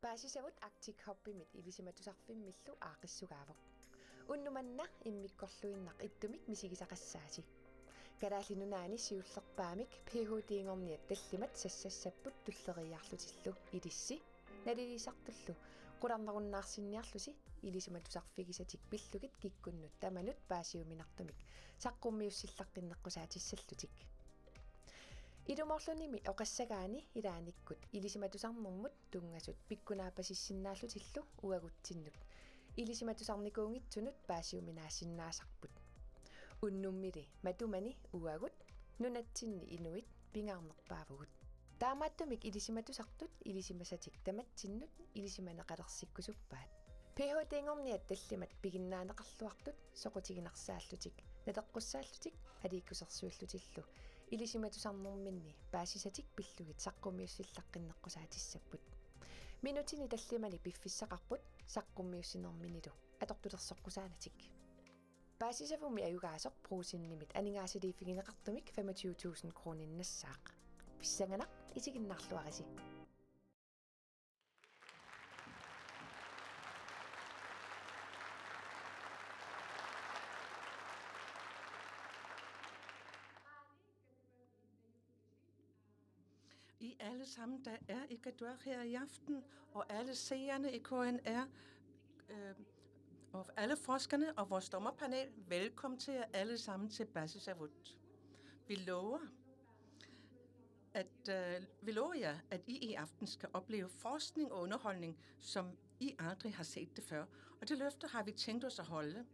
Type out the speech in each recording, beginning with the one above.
Paasisavut Arctic Hoppimit ilisimatusarfimmillu aaqissugaavoq. Unnumanna immikkorluinnaq ittumik misigisaqassaasi. Kalaallinunaani siullerpaamik PhD-ngorniat tallimat sassassaput tulleriarlutillu ilissi nalilisartullu qularnerunnaarsinniarlusi ilisimatusarfigisatik pillugit kikkunnut tamanut paasiuminartumik saqqummiussillaqqinneqqusaatissаллутик. Ilumorlunimi oqassagaani ilaaниkkut ilisimatusarnermut tungasut pikkunaapasissinnaаллутиллу уагутсиннут илисиматусарникуунгитсунут паасиуминаассиннаасарпут уннуммили матумани уагут нунатсинни инуит пингаарнерпаавгут таамааттумик илисиматусартут илисимасатик таматсиннут илисиманеқалерсиккусуппаат PhD-ngorniat tallimat пигиннаанеқарлуартут соқутигинарсааллутик натеққуссааллутик алииккусерсуаллутиллу илисиматусарнерминни паасисатик пиллугит саққумиуссиллаққиннеққусаатиссаппут минутини таллимани пиффиссақарпут саққуммиуссинерминилу атортулерсоққусаанатик паасисавуми аюгаасоқ пруусиннимит анингаасилииффигинеқартумик 25,000 крониннассаақ писсанганақ исигиннаарлуариси I alle sammen, der er i Kadua her i aften, og alle seerne i KNR, og alle forskerne og vores dommerpanel, velkommen til jer alle sammen til Paasisavut. Vi lover jer, at I i aften skal opleve forskning og underholdning, som I aldrig har set det før. Og det løfte har vi tænkt os at holde.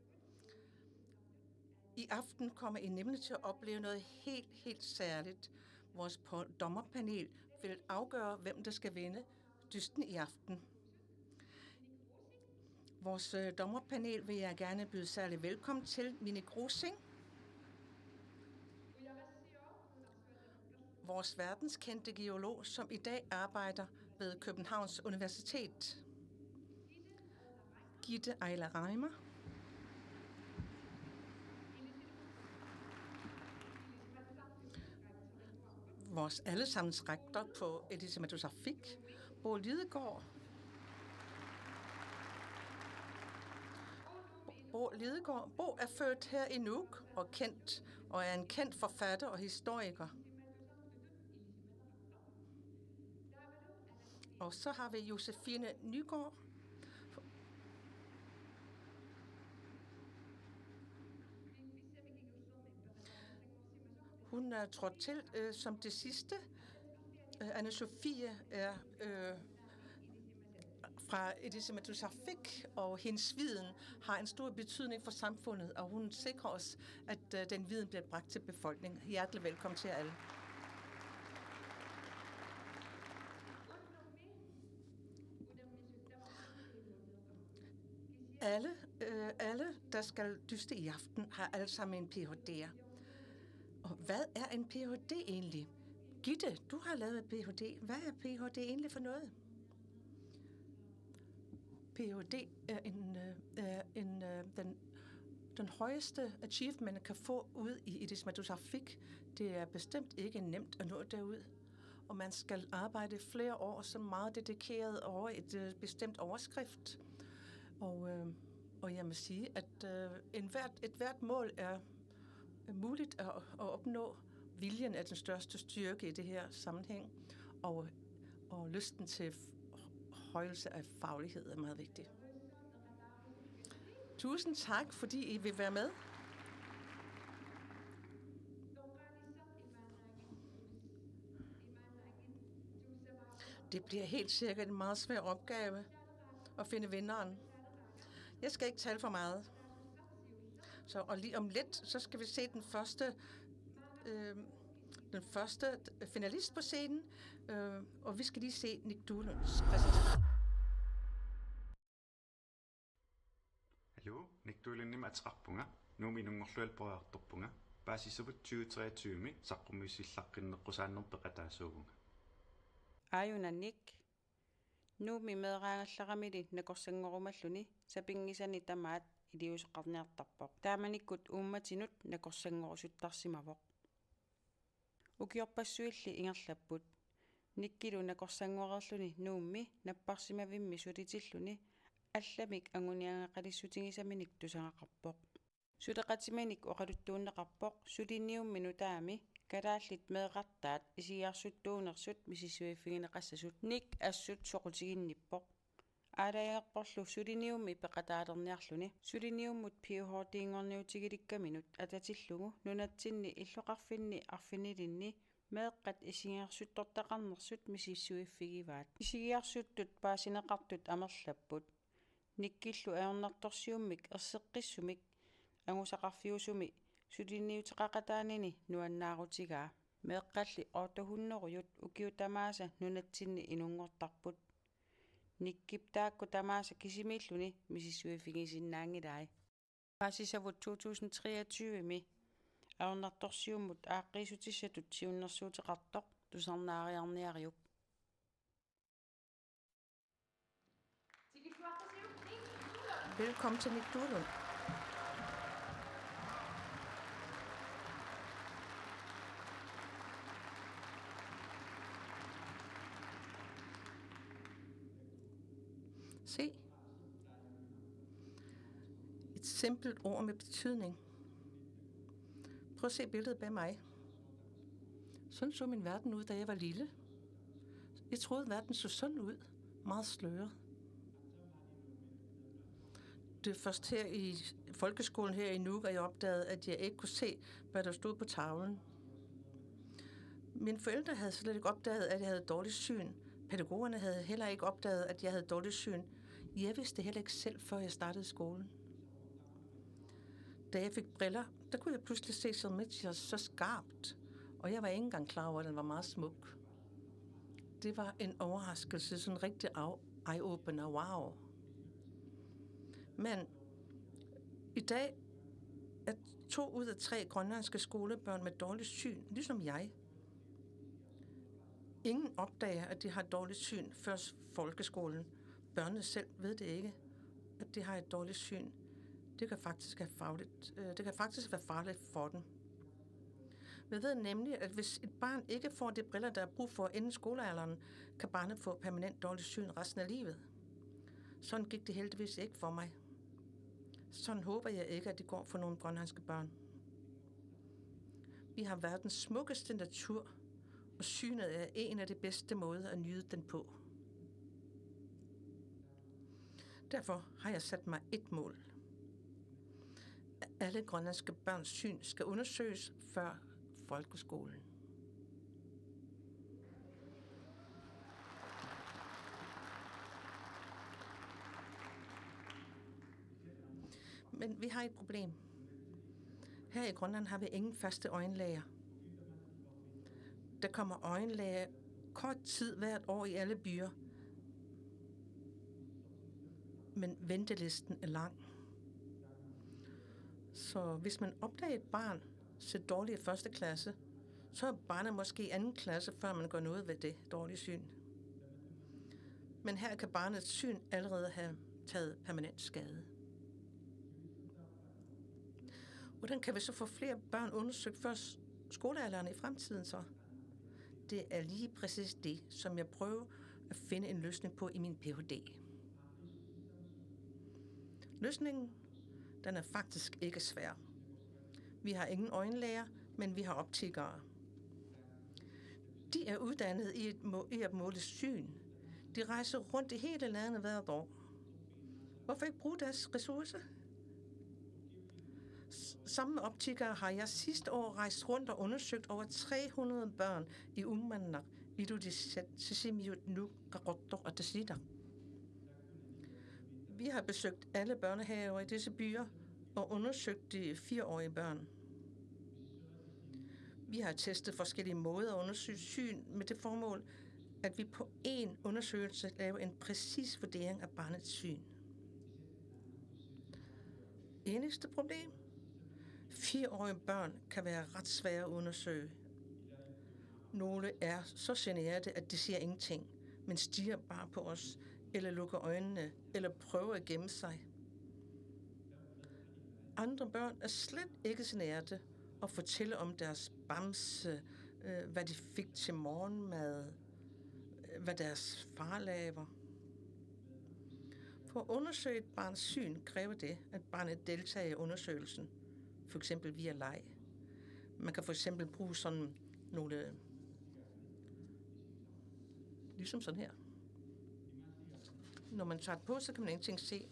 I aften kommer I nemlig til at opleve noget helt særligt. Vores dommerpanel vil afgøre, hvem der skal vinde dysten i aften. Vores dommerpanel vil jeg gerne byde særlig velkommen til Mini Grosing, vores verdenskendte geolog, som i dag arbejder ved Københavns Universitet. Gitte Ejler Reimer, vores allesammens rektor på Ilisimatusarfik, Bo Lidegaard. Bo er født her i Nuuk og er en kendt forfatter og historiker. Og så har vi Josefine Nygaard. Hun er trådt til som det sidste. Anne-Sophie er fra Ilisimatusarfik, og hendes viden har en stor betydning for samfundet, og hun sikrer os, at den viden bliver bragt til befolkningen. Hjertelig velkommen til jer alle. Alle, der skal dyste i aften, har alle sammen en Ph.D.'er. Og hvad er en Ph.D. egentlig? Gitte, du har lavet en Ph.D. Hvad er Ph.D. egentlig for noget? Ph.D. er den højeste achievement, man kan få ud i Ilisimatusarfik. Det er bestemt ikke nemt at nå derud. Og man skal arbejde flere år så meget dedikeret over et bestemt overskrift. Og jeg må sige, at et hvert mål er muligt at opnå. Viljen er den største styrke i det her sammenhæng, og lysten til højelse af faglighed er meget vigtig. Tusind tak, fordi I vil være med. Det bliver helt sikkert en meget svær opgave at finde vinderen. Jeg skal ikke tale for meget. Og lige om lidt, så skal vi se den første finalist på scenen, og vi skal lige se Nick Duelunds præsentation. Hallo, Nick Duelundim atrarpunga. Nuuminungorlualporaartorpunga. Paasisavut 2023 saqqummiussillaqqinneqqusaannerpeqataasuugunga. Ayuna Nick. Nuumi meeraangallaramili nakorsangorumalluni sapingisani tamaat iliuseqarniartarpoq. Taamanikkut uummatinut nakorsangorusuttarsimavoq. Ukiorpassuilli ingerlapput Nikkilu nakorsanguarerluni nuummi napparsimavimmi sutitilluni алламик агуниангақалиссутигисаминик тусангақарпоқ сулеқатиманик оқалуттууннеқарпоқ сулиниуммину таами калааллит меэқартаат исигиарсуттуунерсут мисиссуиффигинеқассасут ник ассут соқутигинниппоқ аалаягерпорлу сулиниумми пеқатаалерниарлуни сулиниуммут пиухоортиингорниутигиликкаминут ататиллугу нунатсинни иллоқарфинни арфинилинни меэққат исигиарсуттортақарнерсут мисиссуиффигиваат исигиарсуттут паасинеқартут амерлаппут никкиллу аернарторсиуммик ерсеққиссумик ангусақарфиусуми сулиниутеқақатаанини нуаннаарутигаа меэққалли оотохуннеруйут укиутамааса нунатсинни инунгортарпут никкиптаакку тамааса кисимииллуни мисиссуиффигисиннаангилаи паасисавут 2023-ми аернарторсиуммут ааққиисутиссатут сиуннэрсуутеқартоқ тусарнаариарниариук Velkommen til Nick Duelund. Se. Et simpelt ord med betydning. Prøv at se billedet bag mig. Sådan så min verden ud, da jeg var lille. Jeg troede, verden så sådan ud. Meget sløret. Det er først her i folkeskolen her i Nuuk, at jeg opdagede, at jeg ikke kunne se, hvad der stod på tavlen. Mine forældre havde slet ikke opdaget, at jeg havde dårligt syn. Pædagogerne havde heller ikke opdaget, at jeg havde dårligt syn. Jeg vidste det heller ikke selv, før jeg startede skolen. Da jeg fik briller, der kunne jeg pludselig se Selmetius så skarpt, og jeg var ikke engang klar over, at den var meget smuk. Det var en overraskelse, sådan en rigtig eye-opener. Wow! Men i dag er 2 ud af 3 grønlandske skolebørn med dårligt syn, ligesom jeg. Ingen opdager, at de har dårligt syn før folkeskolen. Børnene selv ved det ikke, at de har et dårligt syn. Det kan faktisk være farligt for dem. Vi ved nemlig, at hvis et barn ikke får de briller, der er brug for inden skolealderen, kan barnet få permanent dårligt syn resten af livet. Sådan gik det heldigvis ikke for mig. Sådan håber jeg ikke, at det går for nogle grønlandske børn. Vi har verdens smukkeste natur, og synet er en af de bedste måder at nyde den på. Derfor har jeg sat mig et mål. Alle grønlandske børns syn skal undersøges før folkeskolen. Men vi har et problem. Her i Grønland har vi ingen faste øjenlæger. Der kommer øjenlæger kort tid hvert år i alle byer. Men ventelisten er lang. Så hvis man opdager et barn ser dårligt i 1. klasse, så er barnet måske i 2. klasse, før man gør noget ved det dårlige syn. Men her kan barnets syn allerede have taget permanent skade. Hvordan kan vi så få flere børn undersøgt før skolealderen i fremtiden så? Det er lige præcis det, som jeg prøver at finde en løsning på i min Ph.D. Løsningen, den er faktisk ikke svær. Vi har ingen øjenlæger, men vi har optikere. De er uddannet i at måle syn. De rejser rundt i hele landet hvert år. Hvorfor ikke bruge deres ressourcer? Sammen med optikere har jeg sidste år rejst rundt og undersøgt over 300 børn i Uummannaq, Ilulissat, Nuuk, Qaqortoq og Tasiilaq. Vi har besøgt alle børnehaver i disse byer og undersøgt de 4-årige børn. Vi har testet forskellige måder at undersøge syn med det formål, at vi på én undersøgelse laver en præcis vurdering af barnets syn. Eneste problem? 4-årige børn kan være ret svære at undersøge. Nogle er så generede, at de siger ingenting, men stiger bare på os, eller lukker øjnene, eller prøver at gemme sig. Andre børn er slet ikke generede og fortæller om deres bamse, hvad de fik til morgenmad. hvad deres far laver. For at undersøge et barns syn kræver det, at barnet deltager i undersøgelsen, for eksempel via leg. Man kan for eksempel bruge sådan nogle, ligesom sådan her. Når man tager det på, så kan man ingenting se.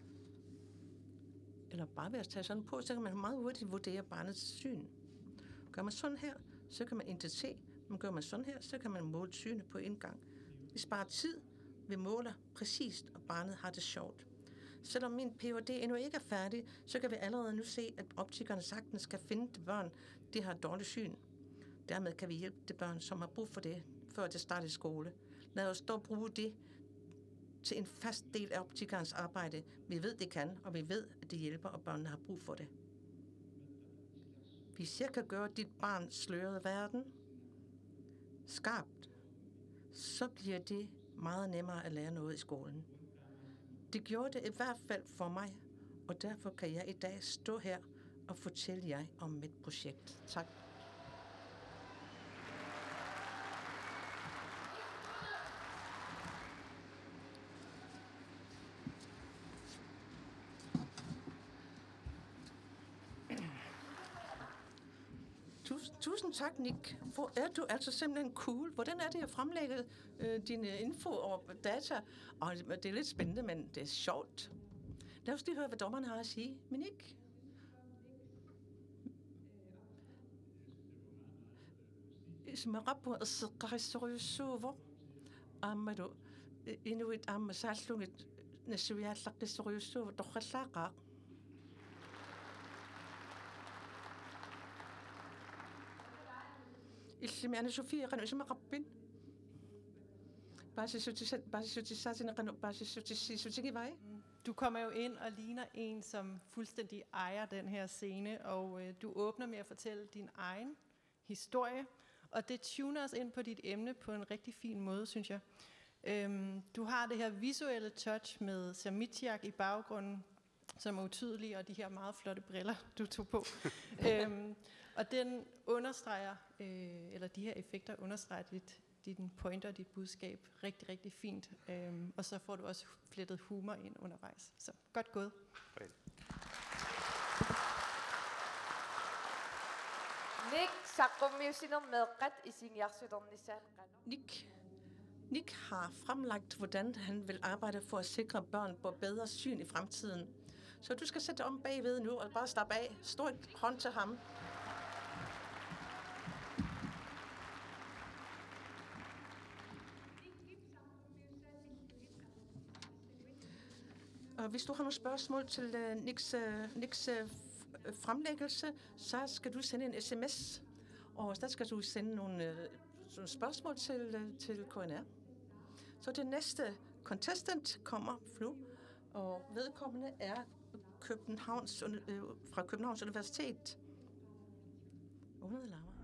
Eller bare ved at tage sådan på, så kan man meget hurtigt vurdere barnets syn. Gør man sådan her, så kan man intet se. Men gør man sådan her, så kan man måle synet på en gang. Vi sparer tid, vi måler præcist, og barnet har det sjovt. Selvom min Ph.D. endnu ikke er færdig, så kan vi allerede nu se, at optikerne sagtens kan finde de børn, de har dårligt syn. Dermed kan vi hjælpe de børn, som har brug for det, før de starter i skole. Lad os dog bruge det til en fast del af optikernes arbejde. Vi ved, det kan, og vi ved, at det hjælper, og børnene har brug for det. Hvis jeg kan gøre dit barn slørede verden skarpt, så bliver det meget nemmere at lære noget i skolen. Det gjorde det i hvert fald for mig, og derfor kan jeg i dag stå her og fortælle jer om mit projekt. Tak. Tusind tak, Nick. Hvor er du altså simpelthen cool. Hvordan er det at fremlægge dine info og data? Og det er lidt spændende, men det er sjovt. Lad os lige høre, hvad dommeren har at sige. Men Nick? Ismarabu asqarissoriussuuvo aammalu inuit aamma saallungit nassuiaallaqissoriussuuvo torrallaaqaa. Illimi ana Sofia qanu ismaqappin. Basissutissatinaqanu Du kommer jo ind og ligner en, som fuldstændig ejer den her scene, og du åbner med at fortælle din egen historie, og det tuner os ind på dit emne på en rigtig fin måde, synes jeg. Du har det her visuelle touch med Samitjak i baggrunden, som er utydelig, og de her meget flotte briller, du tog på. Og den understreger, eller de her effekter understreger din pointer og dit budskab rigtig, rigtig fint. Og så får du også flettet humor ind undervejs. Så godt gået. Nick har fremlagt, hvordan han vil arbejde for at sikre børn på bedre syn i fremtiden. Så du skal sætte dig om bagved nu og bare slappe af. Stå et hånd til ham. Og hvis du har nogle spørgsmål til Nicks fremlæggelse, så skal du sende en sms, og der skal du sende nogle spørgsmål til KNR. Så det næste contestant kommer nu, og vedkommende er fra Københavns Universitet. Hun hedder Laura.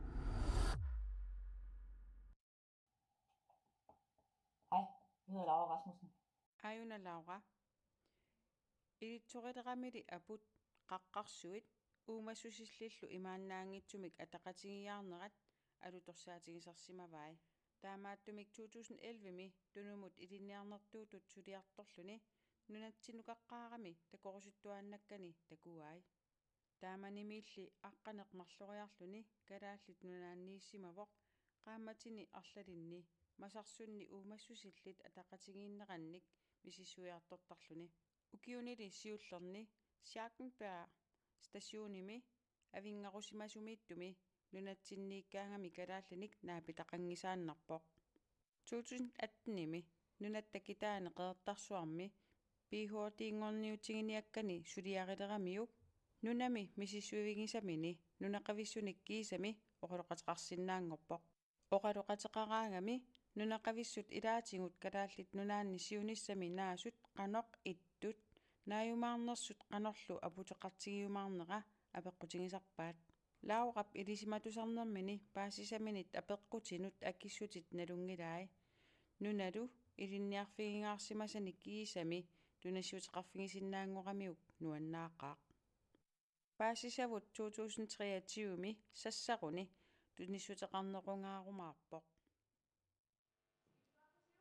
Hej, jeg hedder Laura Rasmussen. Ayuna Laura. Ilitsoqitaqamili aput qaqqarsuit uumasussillillu imaannaangittumik ataqatigiarnerat alutorsaatigisarsimavai. Taamaattumik 2011mi tunumut ilinniarnertuutut suliartorluni nunatsinnukaqqaarami takorusuttuaannakkani takuai. Taamanimiilli aqqaneqmarloriarluni kalaallit nunaanniissimavoq qaammatini arlalinni masarsunni uumassusillit ataqatigiinneqannik misissuiartortarluni. Ukiunili siullerni Sjarkenberg stationimi avingarusimasumiittumi nunatsinniikkaangami kalaallinik naapitaqangisaannarpoq. 2018-imi nunattakitaaneqeertarsuarmi PhD-ngorniutiginiakkani suliarileramiuk nunami misissuivigisamini nunaqavissunik kiisami oqaloqateqarsinnaangorpoq. Oqaloqateqaraangami nunaqavissut ilaatingut kalaallit nunaanni siunissami naasut qanoq ittut naayumaarnersut qanorlu aputeqartigiumaarneqa apeqqutigisarpaat. Laurap ilisimatusarnermini paasisaminit apeqqutinut akissutit nalungilai. Nunalu ilinniarfigingaarsimasani kiisami tunassiuteqarfigisinnaangoqamiuk nuannaaqaaq. Paasisavut 2023mi sassaruni tunissuteqarnequngaarumaarpoq.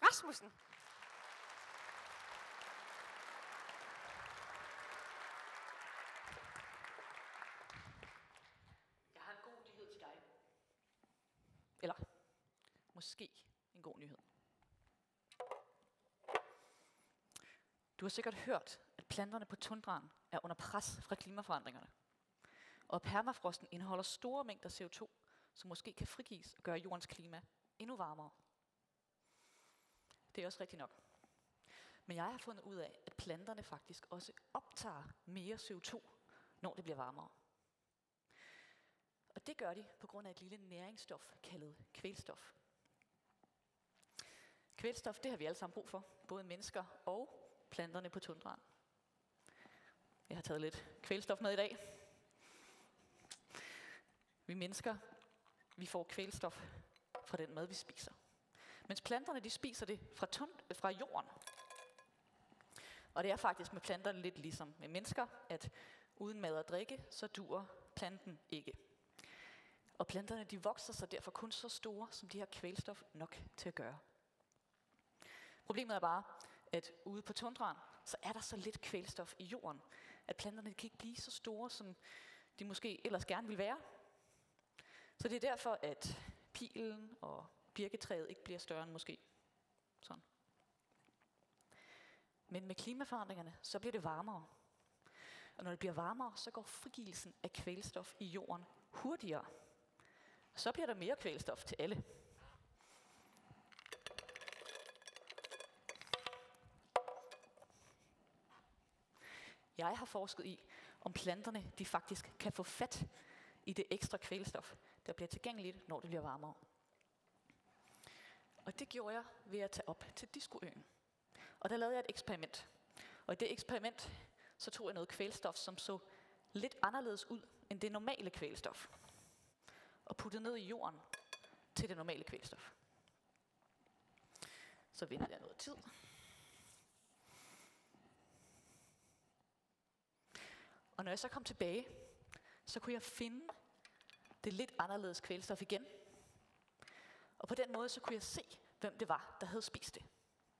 Rasmussen. Jeg har en god nyhed til dig. Eller måske en god nyhed. Du har sikkert hørt, at planterne på tundraen er under pres fra klimaforandringerne. Og permafrosten indeholder store mængder CO2, som måske kan frigives og gøre jordens klima endnu varmere. Det er også rigtigt nok. Men jeg har fundet ud af, at planterne faktisk også optager mere CO2, når det bliver varmere. Og det gør de på grund af et lille næringsstof kaldet kvælstof. Kvælstof, det har vi alle sammen brug for, både mennesker og planterne på tundraen. Jeg har taget lidt kvælstof med i dag. Vi mennesker, vi får kvælstof fra den mad, vi spiser. Mens planterne, de spiser det fra jorden. Og det er faktisk med planterne lidt ligesom med mennesker, at uden mad og drikke, så dur planten ikke. Og planterne, de vokser sig derfor kun så store, som de har kvælstof nok til at gøre. Problemet er bare, at ude på tundraen, så er der så lidt kvælstof i jorden, at planterne kan ikke blive så store, som de måske ellers gerne vil være. Så det er derfor, at pilen og birketræet ikke bliver større end måske. Sådan. Men med klimaforandringerne, så bliver det varmere. Og når det bliver varmere, så går frigivelsen af kvælstof i jorden hurtigere. Så bliver der mere kvælstof til alle. Jeg har forsket i, om planterne de faktisk kan få fat i det ekstra kvælstof, der bliver tilgængeligt, når det bliver varmere. Og det gjorde jeg ved at tage op til Diskoøen. Og der lavede jeg et eksperiment. Og i det eksperiment, så tog jeg noget kvælstof, som så lidt anderledes ud end det normale kvælstof. Og puttede ned i jorden til det normale kvælstof. Så ventede jeg noget tid. Og når jeg så kom tilbage, så kunne jeg finde det lidt anderledes kvælstof igen. Og på den måde, så kunne jeg se, hvem det var, der havde spist det.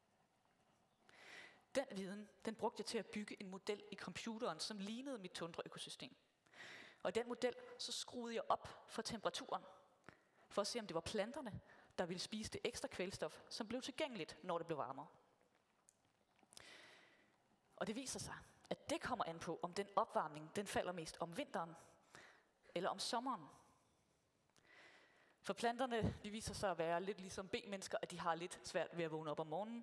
Den viden, den brugte jeg til at bygge en model i computeren, som lignede mit tundraøkosystem. Og i den model, så skruede jeg op for temperaturen, for at se, om det var planterne, der ville spise det ekstra kvælstof, som blev tilgængeligt, når det blev varmere. Og det viser sig, at det kommer an på, om den opvarmning, den falder mest om vinteren, eller om sommeren. For planterne, de viser sig at være lidt ligesom B-mennesker, at de har lidt svært ved at vågne op om morgenen.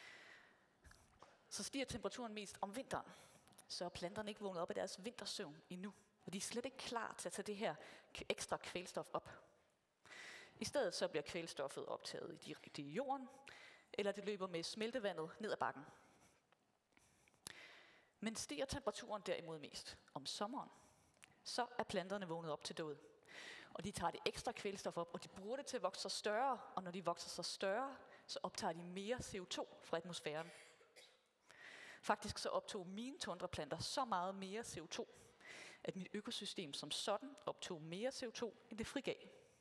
Så stiger temperaturen mest om vinteren, så er planterne ikke vågnet op af deres vintersøvn endnu. Og de er slet ikke klar til at tage det her ekstra kvælstof op. I stedet så bliver kvælstoffet optaget direkte i jorden, eller det løber med smeltevandet ned ad bakken. Men stiger temperaturen derimod mest om sommeren, så er planterne vågnet op til død. Og de tager det ekstra kvælstof op, og de bruger det til at vokse sig større. Og når de vokser sig større, så optager de mere CO2 fra atmosfæren. Faktisk så optog mine tundraplanter så meget mere CO2, at mit økosystem som sådan optog mere CO2, end det frigav.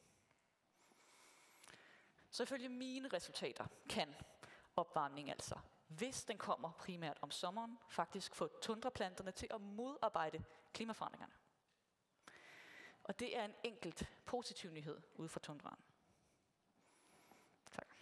Så ifølge mine resultater kan opvarmning altså, hvis den kommer primært om sommeren, faktisk få tundraplanterne til at modarbejde klimaforandringerne. Og det er en enkelt positiv nyhed ude fra tundraen. Tak.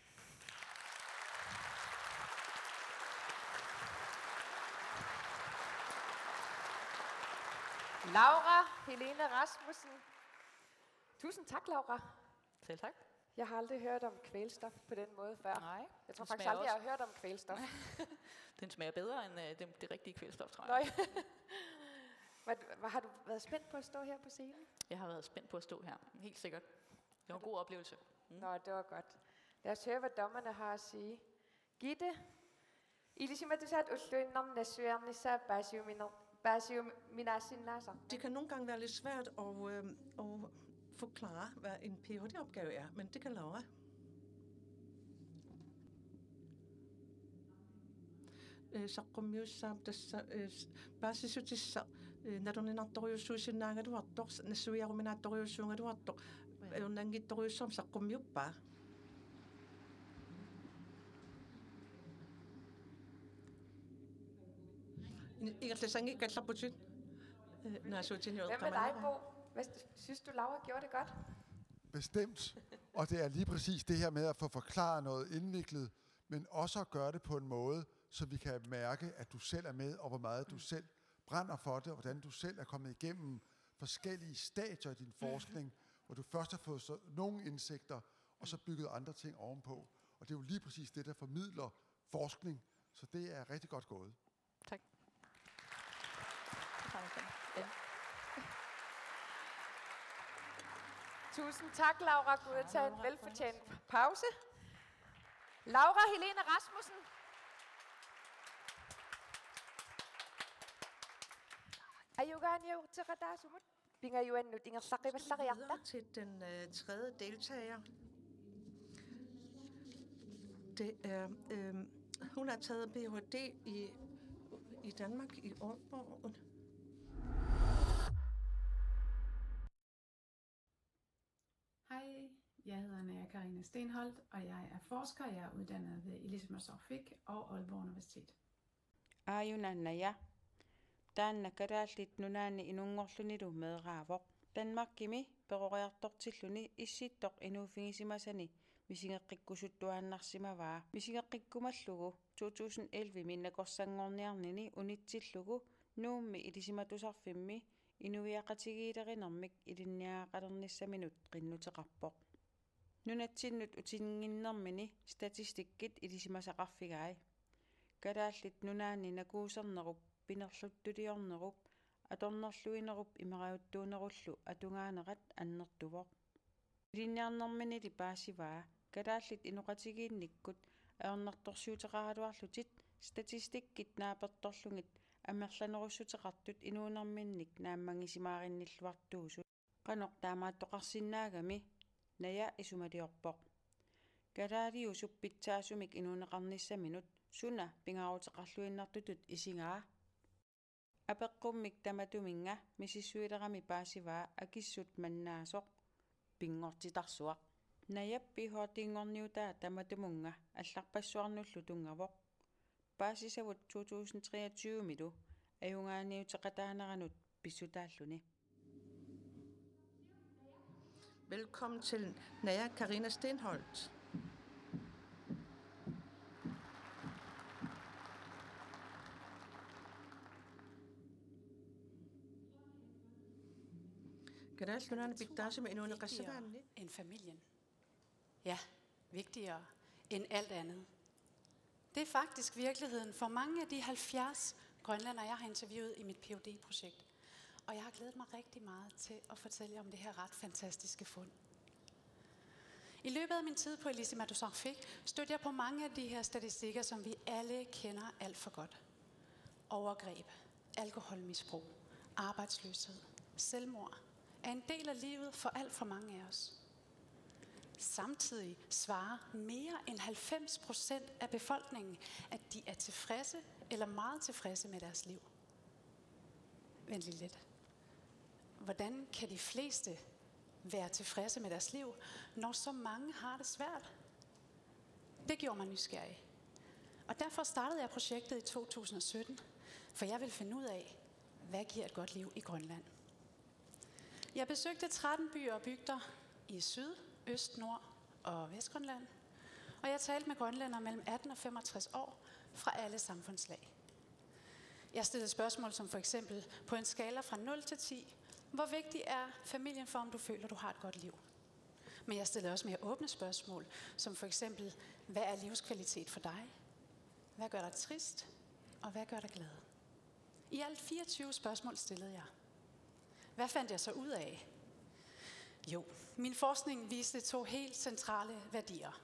Laura Helene Rasmussen. Tusind tak, Laura. Selv tak. Jeg har aldrig hørt om kvælstof på den måde før. Nej, Jeg tror faktisk aldrig, jeg har hørt om kvælstof. Den smager bedre end det rigtige kvælstof, tror jeg. Har du været spændt på at stå her på scenen? Jeg har været spændt på at stå her, helt sikkert. Det var en god oplevelse. Nå, det var godt. Lad os høre, hvad dommerne har at sige. Gitte, ilisimatusat usluinnam nasuarnissa basiuminasinnaasa. Det kan nogle gange være lidt svært at forklare, hvad en Ph.D.-opgave er, men det kan Laura. Saqqumiussa tassa basisutissa naruninartoriussuusinnaangaluartoq nassuiaruminaartoriussuungaluartoq unnangittoriussam saqqummiuppa. Ingertlæsangi kalsaputit. Hvad med dig, Bo? Synes du, Laura gjorde det godt? Bestemt. Og det er lige præcis det her med at få forklaret noget indviklet, men også at gøre det på en måde, så vi kan mærke, at du selv er med, og hvor meget du selv brænder for det, og hvordan du selv er kommet igennem forskellige stadier i din forskning, hvor du først har fået nogle indsigter, og så bygget andre ting ovenpå. Og det er jo lige præcis det, der formidler forskning, så det er rigtig godt gået. Tak. Tusind tak, Laura. Gud at tage en velfortjent pause. Laura Helene Rasmussen. Ayugaanio tiqataasumut pingayuannut ingerlaqivallariarta. Til den tredje deltager. Det er, hun har taget Ph.D. i Danmark i Aalborg. Hej, jeg hedder Naja Karina Stenholt, og jeg er forsker. Jeg er uddannet ved Elisabeth og Aalborg Universitet. Naja. Taanna karaallit nunaani inungorlunilu meeraavoq. Danmarkimi peroriartortilluni issittoq inuufingissimasani misingeqqikkusuttuaannarsimavaa. Misingeqqikkumallugu 2011 minnakorsanngorniarnini unitsillugu nuummi ilisimatusarfimmi inuiaqatigiilerinermik ilinniaaqalernissaminut qinnuteqarpoq. Nunatsinnut utinginnermini statistikkit ilisimasaqarfigaai. Karaallit nunaani nakuusernerup pinerluttuliornerup atornerluinerup imeriuttuunerullu atungaanerat annertuvoq. Ilinniarnermini lipaasivaa karaallit inuqatigiinnikkut aornertorsiuteqaraluarlutit statistikkit naapertorlungit аммерланерусутеқартут инуунэрминник нааммангисимааринниллуартуусут qanoq taamaattoqarsinnaagami naya isumaliorpoq kalaaliusuk pitsaasumik inuuneqarnissaminut suna pingaruteqarluinnartutut isingaa apeqqummik tamatuminga misissuilerami paasivaa akissut mannaasoq pingortitarsuaq nayappi hoortiingorniutaa tamatumunga алларпассуарнуллу тунгавоq paasisavut 2023 milu ajungaaniuteqataaneranut pissutaalluni. Velkommen til Naja Karina Stenholt. Vigtigere end familien. Ja, vigtigere end alt andet. Det er faktisk virkeligheden for mange af de 70 grønlændere, jeg har interviewet i mit Ph.D.-projekt. Og jeg har glædet mig rigtig meget til at fortælle jer om det her ret fantastiske fund. I løbet af min tid på Elisabeth stødte jeg på mange af de her statistikker, som vi alle kender alt for godt. Overgreb, alkoholmisbrug, arbejdsløshed, selvmord er en del af livet for alt for mange af os. Samtidig svarer mere end 90% af befolkningen, at de er tilfredse eller meget tilfredse med deres liv. Vent lige lidt. Hvordan kan de fleste være tilfredse med deres liv, når så mange har det svært? Det gjorde mig nysgerrig. Og derfor startede jeg projektet i 2017, for jeg ville finde ud af, hvad giver et godt liv i Grønland. Jeg besøgte 13 byer og bygder i Syd, Øst, Nord og Vestgrønland, og jeg talte med grønlændere mellem 18 og 65 år fra alle samfundslag. Jeg stillede spørgsmål som for eksempel på en skala fra 0 til 10, hvor vigtig er familien for, om du føler, du har et godt liv? Men jeg stillede også mere åbne spørgsmål, som for eksempel, hvad er livskvalitet for dig? Hvad gør dig trist? Og hvad gør dig glad? I alt 24 spørgsmål stillede jeg. Hvad fandt jeg så ud af? Jo, min forskning viste 2 helt centrale værdier.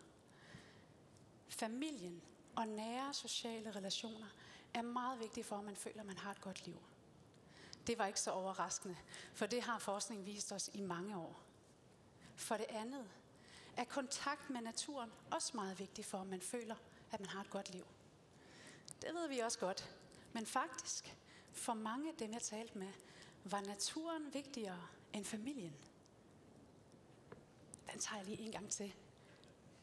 Familien og nære sociale relationer er meget vigtige for, at man føler, at man har et godt liv. Det var ikke så overraskende, for det har forskning vist os i mange år. For det andet er kontakt med naturen også meget vigtig for, at man føler, at man har et godt liv. Det ved vi også godt, men faktisk, for mange af dem, jeg talte med, var naturen vigtigere end familien. Den tager jeg lige en gang til.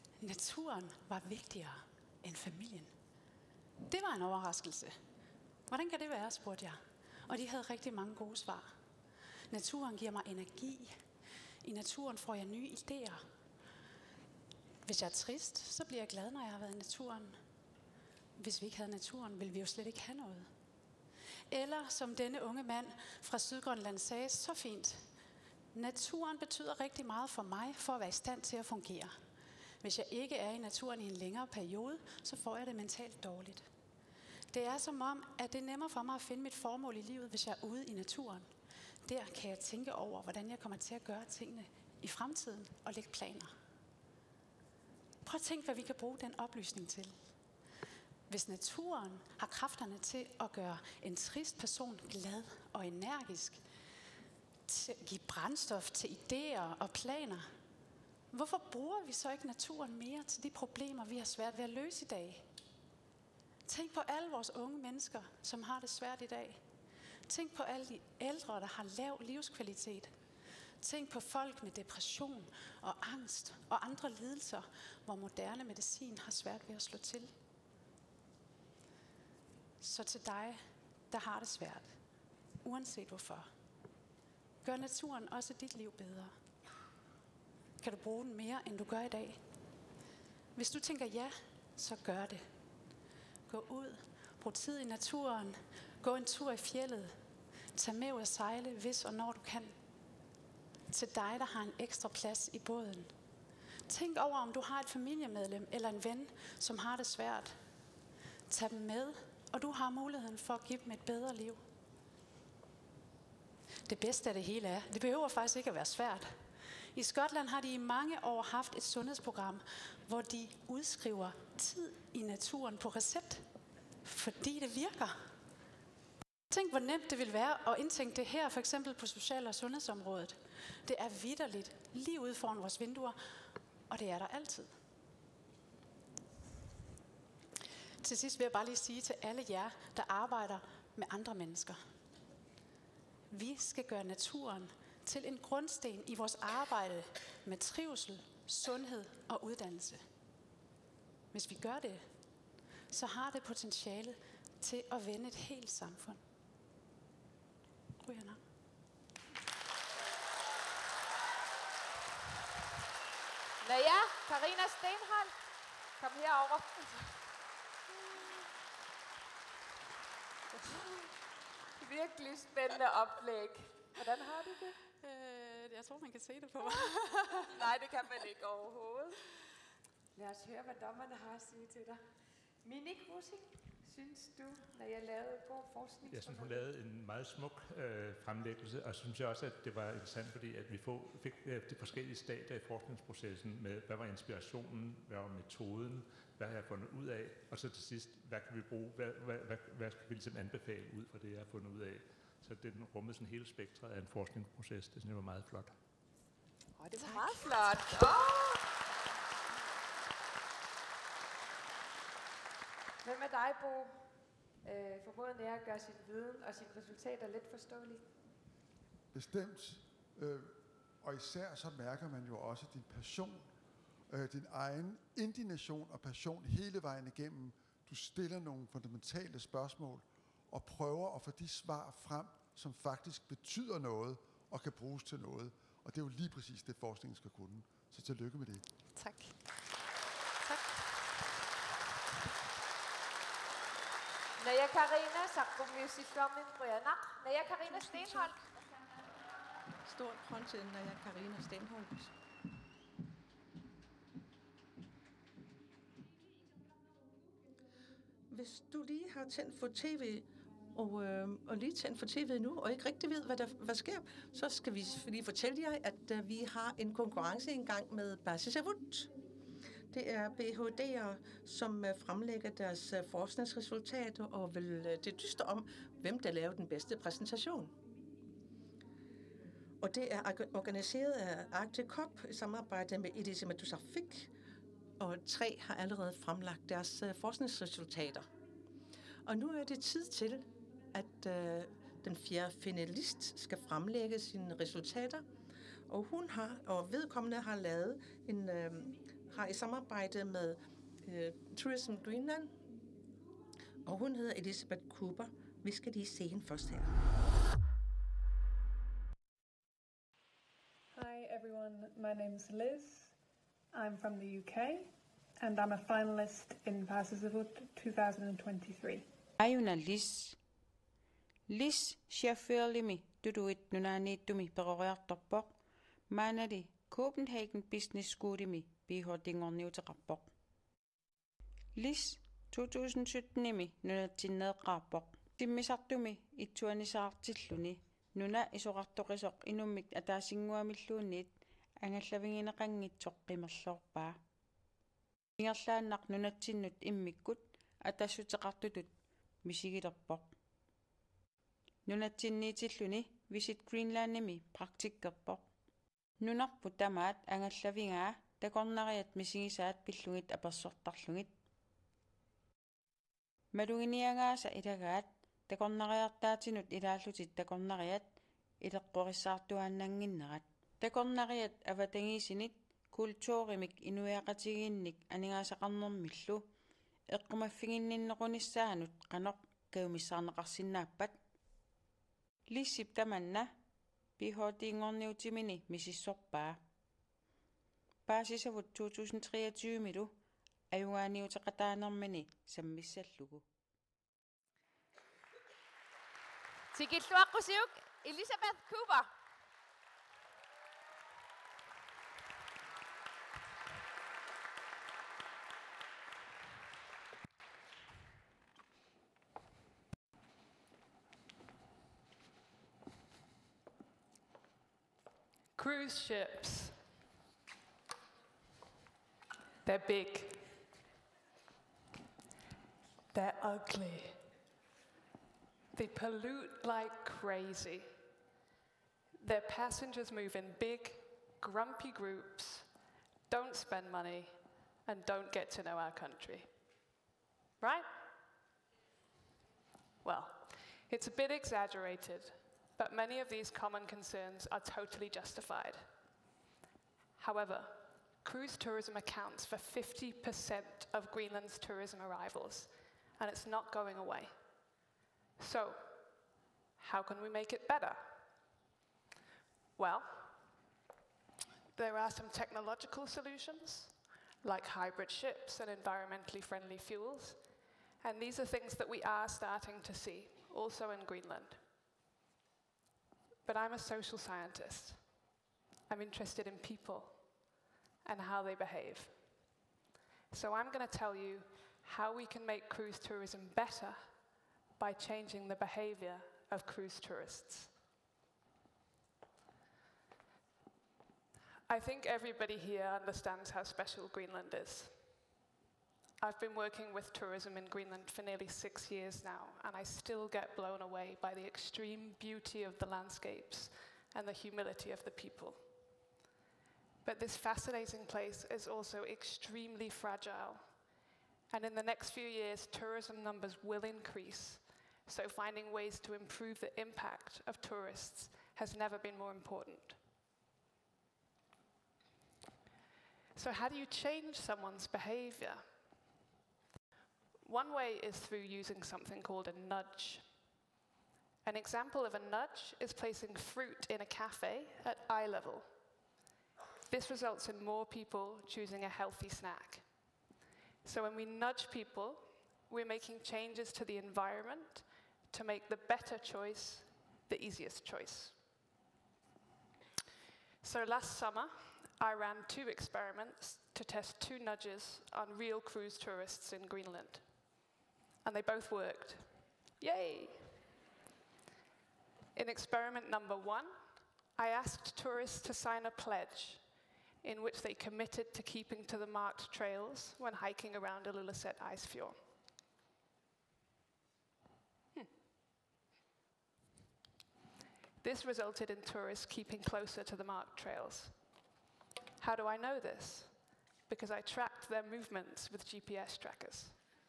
Naturen var vigtigere end familien. Det var en overraskelse. Hvordan kan det være, spurgte jeg. Og de havde rigtig mange gode svar. Naturen giver mig energi. I naturen får jeg nye idéer. Hvis jeg er trist, så bliver jeg glad, når jeg har været i naturen. Hvis vi ikke havde naturen, ville vi jo slet ikke have noget. Eller som denne unge mand fra Sydgrønland sagde så fint. Naturen betyder rigtig meget for mig, for at være i stand til at fungere. Hvis jeg ikke er i naturen i en længere periode, så får jeg det mentalt dårligt. Det er som om, at det er nemmere for mig at finde mit formål i livet, hvis jeg er ude i naturen. Der kan jeg tænke over, hvordan jeg kommer til at gøre tingene i fremtiden og lægge planer. Prøv at tænke, hvad vi kan bruge den oplysning til. Hvis naturen har kræfterne til at gøre en trist person glad og energisk, til at give brændstof til idéer og planer, hvorfor bruger vi så ikke naturen mere til de problemer, vi har svært ved at løse i dag? Tænk på alle vores unge mennesker, som har det svært i dag. Tænk på alle de ældre, der har lav livskvalitet. Tænk på folk med depression og angst og andre lidelser, hvor moderne medicin har svært ved at slå til. Så til dig, der har det svært, uanset hvorfor, gør naturen også dit liv bedre. Kan du bruge den mere, end du gør i dag? Hvis du tænker ja, så gør det. Gå ud, brug tid i naturen, gå en tur i fjeldet, tag med ud at sejle, hvis og når du kan. Til dig, der har en ekstra plads i båden. Tænk over, om du har et familiemedlem eller en ven, som har det svært. Tag dem med, og du har muligheden for at give dem et bedre liv. Det bedste af det hele er, det behøver faktisk ikke at være svært. I Skotland har de i mange år haft et sundhedsprogram, hvor de udskriver tid i naturen på recept, fordi det virker. Tænk, hvor nemt det vil være at indtænke det her, for eksempel på social- og sundhedsområdet. Det er vitterligt lige ude foran vores vinduer, og det er der altid. Til sidst vil jeg bare lige sige til alle jer, der arbejder med andre mennesker. Vi skal gøre naturen til en grundsten i vores arbejde med trivsel, sundhed og uddannelse. Hvis vi gør det, så har det potentiale til at vende et helt samfund. Ryger. Naja, Karina Stenholt, kom herover. Virkelig spændende oplæg. Hvordan har du det? Jeg tror, man kan se det på mig. Nej, det kan man ikke overhovedet. Lad os høre, hvad dommerne har at sige til dig. Minik Russing, synes du, når jeg lavede god forskning? Jeg synes, hun lavede en meget smuk fremlæggelse, og synes jeg også, at det var interessant, fordi at vi fik de forskellige stadier i forskningsprocessen med, hvad var inspirationen, hvad var metoden, hvad har jeg fundet ud af, og så til sidst, hvad kan vi bruge, hvad skal vi ligesom anbefale ud fra det, jeg har fundet ud af. Så den rummede sådan hele spektret af en forskningsproces. Det synes jeg var meget flot. Det var meget flot. Hvad med dig, Bo? Formåden er at gøre sin viden og sine resultater let forståelige. Bestemt. Og især så mærker man jo også din passion, din egen indignation og passion hele vejen igennem. Du stiller nogle fundamentale spørgsmål og prøver at få de svar frem, som faktisk betyder noget og kan bruges til noget. Og det er jo lige præcis det, forskningen skal kunne. Så tillykke med det. Tak. Naja Karina, sakromusikomen Bryanak. Naja Karina Stenholt. Stort hånd til Naja Karina Stenholt. Hvis du lige har tændt for tv, og lige tændt for tv'et nu, og ikke rigtig ved, hvad sker, så skal vi lige fortælle jer, at vi har en konkurrence i gang med Basisavut. Det er BHD'ere, som fremlægger deres forskningsresultater og vil det dyste om, hvem der laver den bedste præsentation. Og det er organiseret af Arctic Cup i samarbejde med Ilisimatusarfik, og 3 har allerede fremlagt deres forskningsresultater. Og nu er det tid til, at den 4. finalist skal fremlægge sine resultater, og vedkommende har lavet har i samarbejde med Tourism Greenland, og hun hedder Elisabeth Cooper, Vi skal lige se hende først her. Hi everyone, my name's Liz. I'm from the UK and I'm a finalist in Pääsisivut 2023. Ajuna Liz. Liz chauffeurlimi duduit nunaaniittumi peroriartorpoq. Maanali Copenhagen Business Schoolimi pihordingorniuteqarpoq. Liz 2017-imi nunatsinneeqqaarpoq. Timmisartumi itsuanisaartilluni nuna isoqartoqisoq inummik ataasinguamilluunniit angallavingineqanngitsoq qimerlorpaa. Ingerlaannaq nunatsinnut immikkut ataassutеқартутут мисигилерпоq. Nunatsinniitilluni Visit Greenlandimi praktikkerpoq. Nunarpu tamaat angallavingaa takornariat misigisaat pillungit apersortarlungit. Malunginiangaasa ilagaat takornariartaatinut ilaallutit takornariat ileqqorissaartuaannanginnerat. Takornariat avatangiisinit kultuurimik inuiaqatigiinnik anigaasaqarnermillu eqqumaffiginninnequnissaanut qanoq kaumissarneqarsinnaappat. Lissip tamanna pihortingorniutimini misissorpaa. Pääsisavut 2023-milu ajungaaniuteqataanermini sammissallugu. Tikilluaqqusiuk Elizabeth Cooper. Cruise ships. They're big. They're ugly. They pollute like crazy. Their passengers move in big, grumpy groups, don't spend money, and don't get to know our country. Right? Well, it's a bit exaggerated, but many of these common concerns are totally justified. However, cruise tourism accounts for 50% of Greenland's tourism arrivals, and it's not going away. So, how can we make it better? Well, there are some technological solutions, like hybrid ships and environmentally friendly fuels, and these are things that we are starting to see, also in Greenland. But I'm a social scientist. I'm interested in people and how they behave. So I'm going to tell you how we can make cruise tourism better by changing the behavior of cruise tourists. I think everybody here understands how special Greenland is. I've been working with tourism in Greenland for nearly 6 years now, and I still get blown away by the extreme beauty of the landscapes and the humility of the people. But this fascinating place is also extremely fragile. And in the next few years, tourism numbers will increase. So finding ways to improve the impact of tourists has never been more important. So how do you change someone's behavior? One way is through using something called a nudge. An example of a nudge is placing fruit in a cafe at eye level. This results in more people choosing a healthy snack. So when we nudge people, we're making changes to the environment to make the better choice the easiest choice. So last summer, I ran 2 experiments to test 2 nudges on real cruise tourists in Greenland. And they both worked. Yay! In experiment number 1, I asked tourists to sign a pledge in which they committed to keeping to the marked trails when hiking around Ilulissat Icefjord. This resulted in tourists keeping closer to the marked trails. How do I know this? Because I tracked their movements with GPS trackers.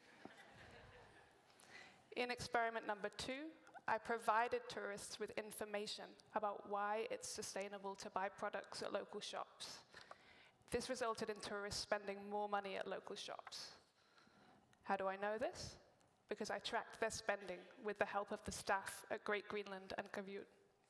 In experiment number 2, I provided tourists with information about why it's sustainable to buy products at local shops. This resulted in tourists spending more money at local shops. How do I know this? because I tracked their spending with the help of the staff at Great Greenland and Kavut.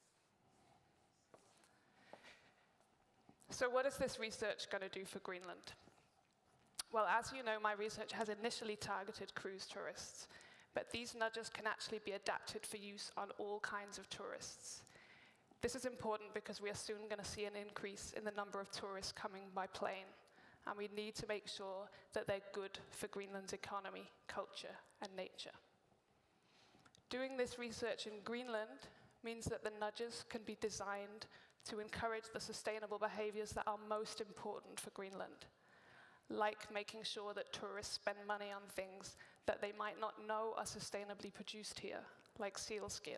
So what is this research going to do for Greenland? Well, as you know, my research has initially targeted cruise tourists, but these nudges can actually be adapted for use on all kinds of tourists. This is important because we are soon going to see an increase in the number of tourists coming by plane, and we need to make sure that they're good for Greenland's economy, culture, and nature. Doing this research in Greenland means that the nudges can be designed to encourage the sustainable behaviors that are most important for Greenland, like making sure that tourists spend money on things that they might not know are sustainably produced here, like seal skin.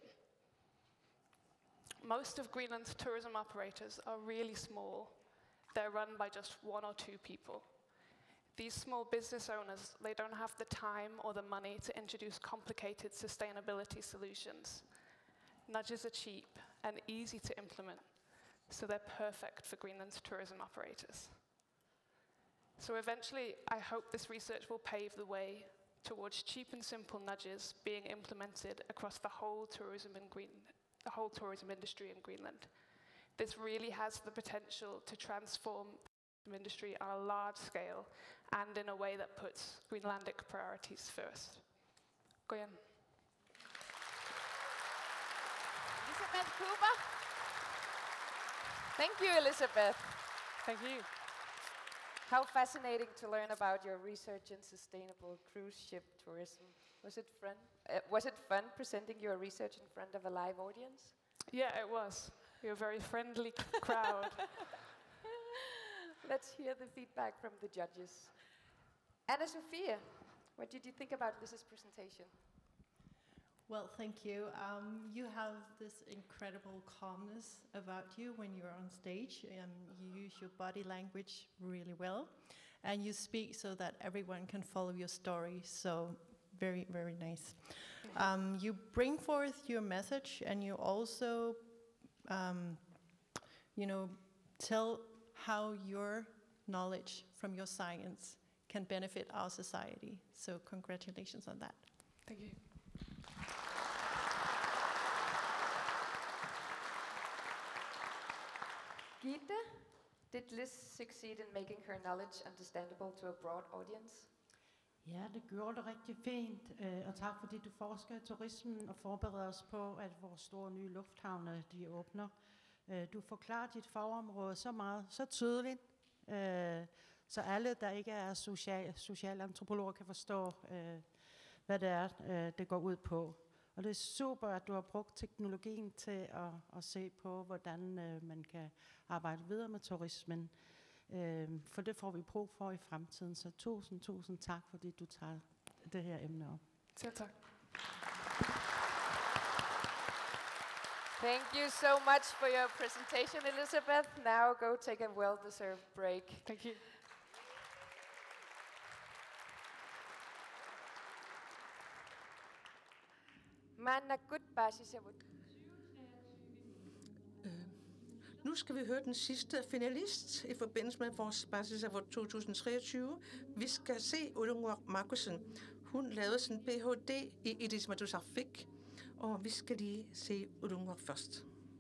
Most of Greenland's tourism operators are really small. They're run by just 1 or 2 people. These small business owners, they don't have the time or the money to introduce complicated sustainability solutions. Nudges are cheap and easy to implement, so they're perfect for Greenland's tourism operators. So eventually, I hope this research will pave the way towards cheap and simple nudges being implemented across the whole tourism industry in Greenland. This really has the potential to transform the industry on a large scale and in a way that puts Greenlandic priorities first. Goyen. Elizabeth Cooper. Thank you, Elizabeth. Thank you. How fascinating to learn about your research in sustainable cruise ship tourism. Was it fun presenting your research in front of a live audience? Yeah, it was. You're a very friendly crowd. Let's hear the feedback from the judges. Anna-Sophia, what did you think about Liz's presentation? Well, thank you. You have this incredible calmness about you when you're on stage. You use your body language really well, and you speak so that everyone can follow your story. So very, very nice. You bring forth your message, and you also, tell how your knowledge from your science can benefit our society. So congratulations on that. Thank you. Gitte, did Liz succeed in making her knowledge understandable to a broad audience? Ja, det gjorde det rigtig fint, og tak fordi du forsker i turismen og forbereder os på, at vores store nye lufthavne, de åbner. Du forklarer dit fagområde så meget, så tydeligt, så alle, der ikke er socialantropologer, kan forstå, hvad det er, det går ud på. Og det er super, at du har brugt teknologien til at se på, hvordan man kan arbejde videre med turismen. For det får vi brug for i fremtiden. Så tusind tak, fordi du tager det her emne op. Selv tak. Thank you so much for your presentation, Elizabeth. Now go take a well-deserved break. Thank you. Nu skal vi høre den sidste finalist i forbindelse med vores Basisavot 2023. Vi skal se Ulungur Markusen. Hun lavede sin Ph.D. i Ilisimatusarfik, og vi skal lige se Ulungur først.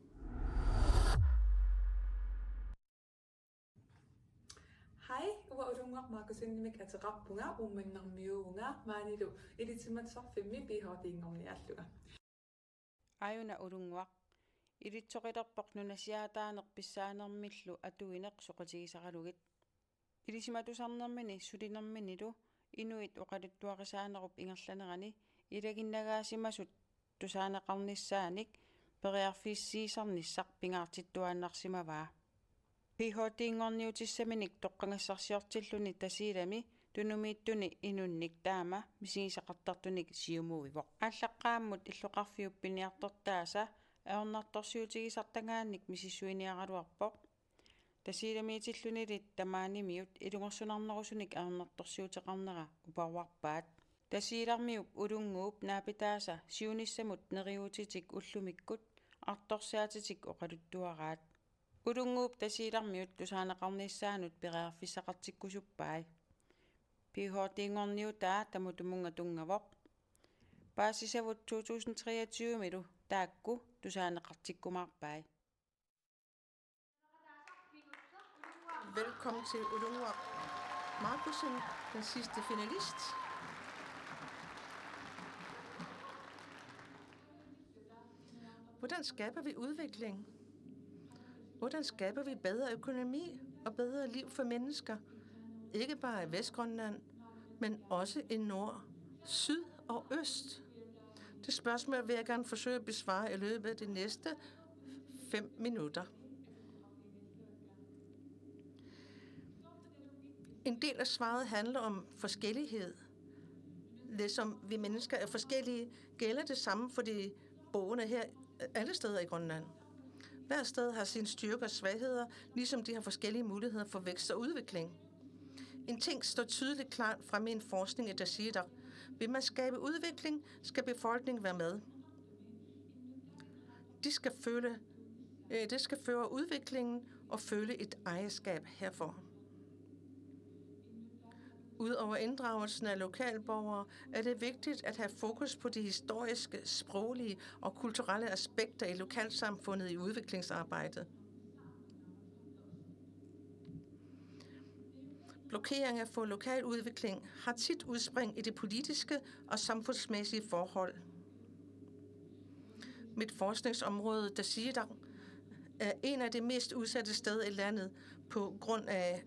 Hej, Ulungur Markusen nimik ataqarpunga ummannermiuunga maanilu Ilisimatusarfimmi Ph.D.ngornialluga. Ayuna Ulungur Ilitsoqilerpoq nunasiaataanerpissaanermillu atuineq soqatigisaqalugit Ilisimatusarnermini sulinerminilu inuit oqaluttuarisaanerup ingerlanerani ilaginnagaasimasut tusaaneqarnissaanik periarfiissiisarnissaq pingaartittuaannarsimavaa Ph.D.ngorniutissaminik toqqangassarsiortilluni tasiilami tunumiittuni inunnik taama misiisaqartartunik siumuivoq ааllaqqaammut illoqarfiuppiniartortaasa аорнарторсиутигисартангаанник мисиссуиниараруарпоқ тасиламиитиллуниlit тамаанимиут илунгорсунарнерусуник аорнарторсиутеқарнера упаруарпаат тасиилармиуп улунгууп наапитааса сиуниссамут нериутитик уллумиккут арторсаатитик оқалуттуараат улунгууп тасиилармиут тусаанеқарниссаанут переарфиссақартиккусуппаи Ph.D.ngorniutaa тамутумунга тунгавоқ Paasisavut 2023 midu taakku tusaaneqartikkumaarpai. Velkommen til Udunguaq Markusen, den sidste finalist. Hvordan skaber vi udvikling? Hvordan skaber vi bedre økonomi og bedre liv for mennesker? Ikke bare i Vestgrønland, men også i nord, syd og øst. Det spørgsmål vil jeg gerne forsøge at besvare i løbet af de næste 5 minutter. En del af svaret handler om forskellighed. Ligesom vi mennesker er forskellige, gælder det samme for de boende her alle steder i Grønland. Hver sted har sine styrker og svagheder, ligesom de har forskellige muligheder for vækst og udvikling. En ting står tydeligt klart fra min forskning i Tasiilaq. Vil man skabe udvikling, skal befolkningen være med. Det skal føre udviklingen og føle et ejerskab herfor. Udover inddragelsen af lokalborgere er det vigtigt at have fokus på de historiske, sproglige og kulturelle aspekter i lokalsamfundet i udviklingsarbejdet. Blokeringer for lokal udvikling har tit udspring i det politiske og samfundsmæssige forhold. Mit forskningsområde, Tasiilaq, er en af de mest udsatte steder i landet på grund af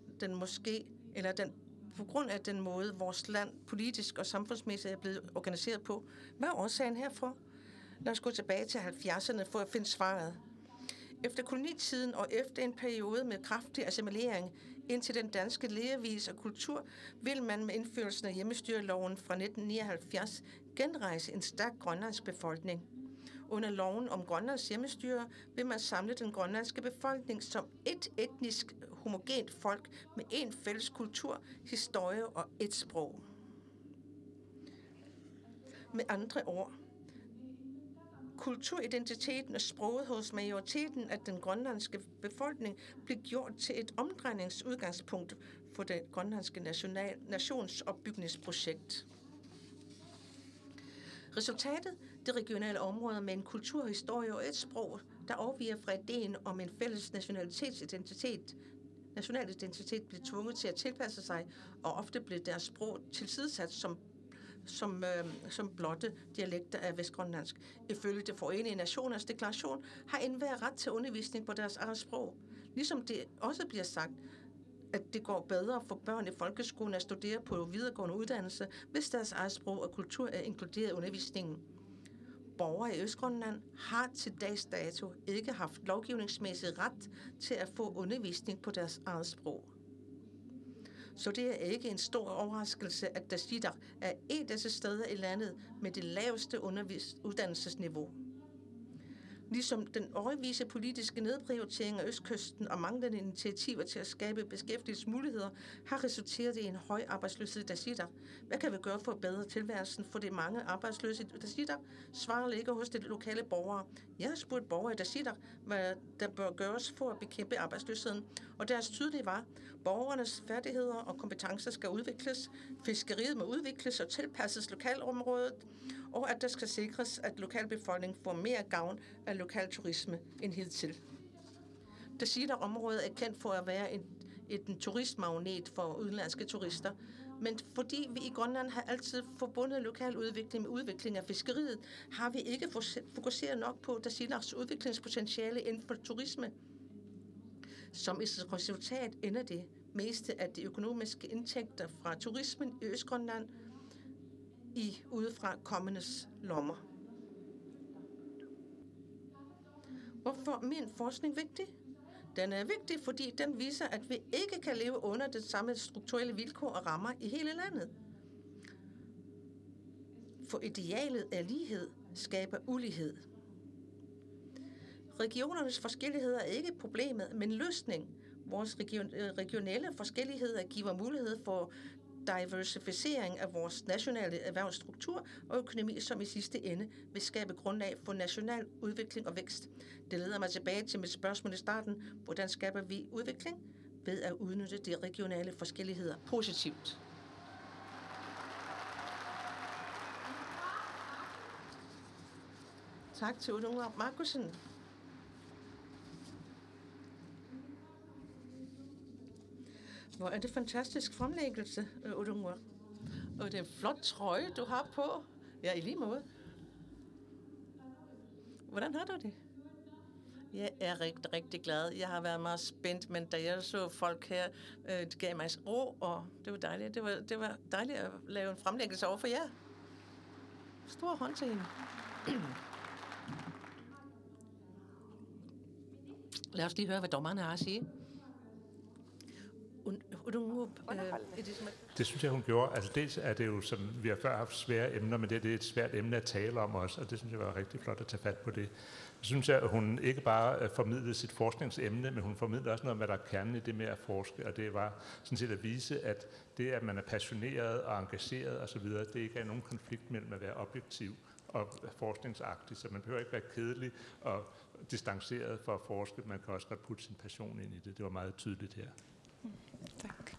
den måde, vores land politisk og samfundsmæssigt er blevet organiseret på. Hvad er årsagen herfor? Lad os gå tilbage til 70'erne for at finde svaret. Efter kolonitiden og efter en periode med kraftig assimilering ind til den danske levevis og kultur, vil man med indførelsen af hjemmestyreloven fra 1979 genrejse en stærk grønlandsk befolkning. Under loven om Grønlands hjemmestyre vil man samle den grønlandske befolkning som et etnisk homogent folk med en fælles kultur, historie og et sprog. Med andre ord, kulturidentiteten og sproget hos majoriteten af den grønlandske befolkning blev gjort til et omdrejningsudgangspunkt for det grønlandske nationsopbygningsprojekt. Resultatet, det regionale områder med en kulturhistorie og et sprog, der overviger fra ideen om en fælles national identitet blev tvunget til at tilpasse sig, og ofte blev deres sprog tilsidesat som blotte dialekter af vestgrønlandsk. Ifølge det Forenede Nationers deklaration har enhver ret til undervisning på deres eget sprog. Ligesom det også bliver sagt, at det går bedre for børn i folkeskolen at studere på videregående uddannelse, hvis deres eget sprog og kultur er inkluderet i undervisningen. Borgere i Østgrønland har til dags dato ikke haft lovgivningsmæssig ret til at få undervisning på deres eget sprog. Så det er ikke en stor overraskelse, at Tasiilaq er et af disse steder i landet med det laveste uddannelsesniveau. Ligesom den årvise politiske nedprioritering af Østkysten og manglende initiativer til at skabe beskæftigelsesmuligheder har resulteret i en høj arbejdsløshed i Tasiilaq. Hvad kan vi gøre for at bedre tilværelsen for de mange arbejdsløse i Tasiilaq? Svaret ligger hos de lokale borgere. Jeg har spurgt borgere i Tasiilaq, hvad der bør gøres for at bekæmpe arbejdsløsheden, og deres tydelige var, borgernes færdigheder og kompetencer skal udvikles, fiskeriet må udvikles og tilpasses lokalområdet, og at der skal sikres, at lokalbefolkningen får mere gavn af lokal turisme end hidtil. Tasiilaq-området er kendt for at være en turistmagnet for udenlandske turister, men fordi vi i Grønland har altid forbundet lokal udvikling med udvikling af fiskeriet, har vi ikke fokuseret nok på Tasiilaqs udviklingspotentiale inden for turisme. Som et resultat ender det meste af de økonomiske indtægter fra turismen i Østgrønland i udefra kommendes lommer. Hvorfor er min forskning vigtig? Den er vigtig, fordi den viser, at vi ikke kan leve under det samme strukturelle vilkår og rammer i hele landet. For idealet af lighed skaber ulighed. Regionernes forskelligheder er ikke problemet, men løsning. Vores regionale forskelligheder giver mulighed for diversificering af vores nationale erhvervsstruktur og økonomi, som i sidste ende vil skabe grundlag for national udvikling og vækst. Det leder mig tilbage til mit spørgsmål i starten. Hvordan skaber vi udvikling? Ved at udnytte de regionale forskelligheder positivt. tak til Odungur Markussen. Hvor er det fantastisk fremlæggelse, Odungur. Og det er en flot trøje, du har på. Ja, i lige måde. Hvordan har du det? Jeg er rigtig, rigtig glad. Jeg har været meget spændt, men da jeg så folk her, det gav mig ro, og det var dejligt. Det var dejligt at lave en fremlæggelse over for jer. Stor hånd til hende. Lad os lige høre, hvad dommerne har at sige. Det synes jeg, hun gjorde. Altså dels er det jo, som vi har før haft svære emner, men det er et svært emne at tale om også, og det synes jeg var rigtig flot at tage fat på det. Så synes jeg, at hun ikke bare formidlede sit forskningsemne, men hun formidlede også noget om, hvad der er kernen i det med at forske, og det var sådan set at vise, at det, at man er passioneret og engageret osv., det ikke er nogen konflikt mellem at være objektiv og forskningsagtig, så man behøver ikke være kedelig og distanceret for at forske, man kan også godt putte sin passion ind i det. Det var meget tydeligt her. Tak.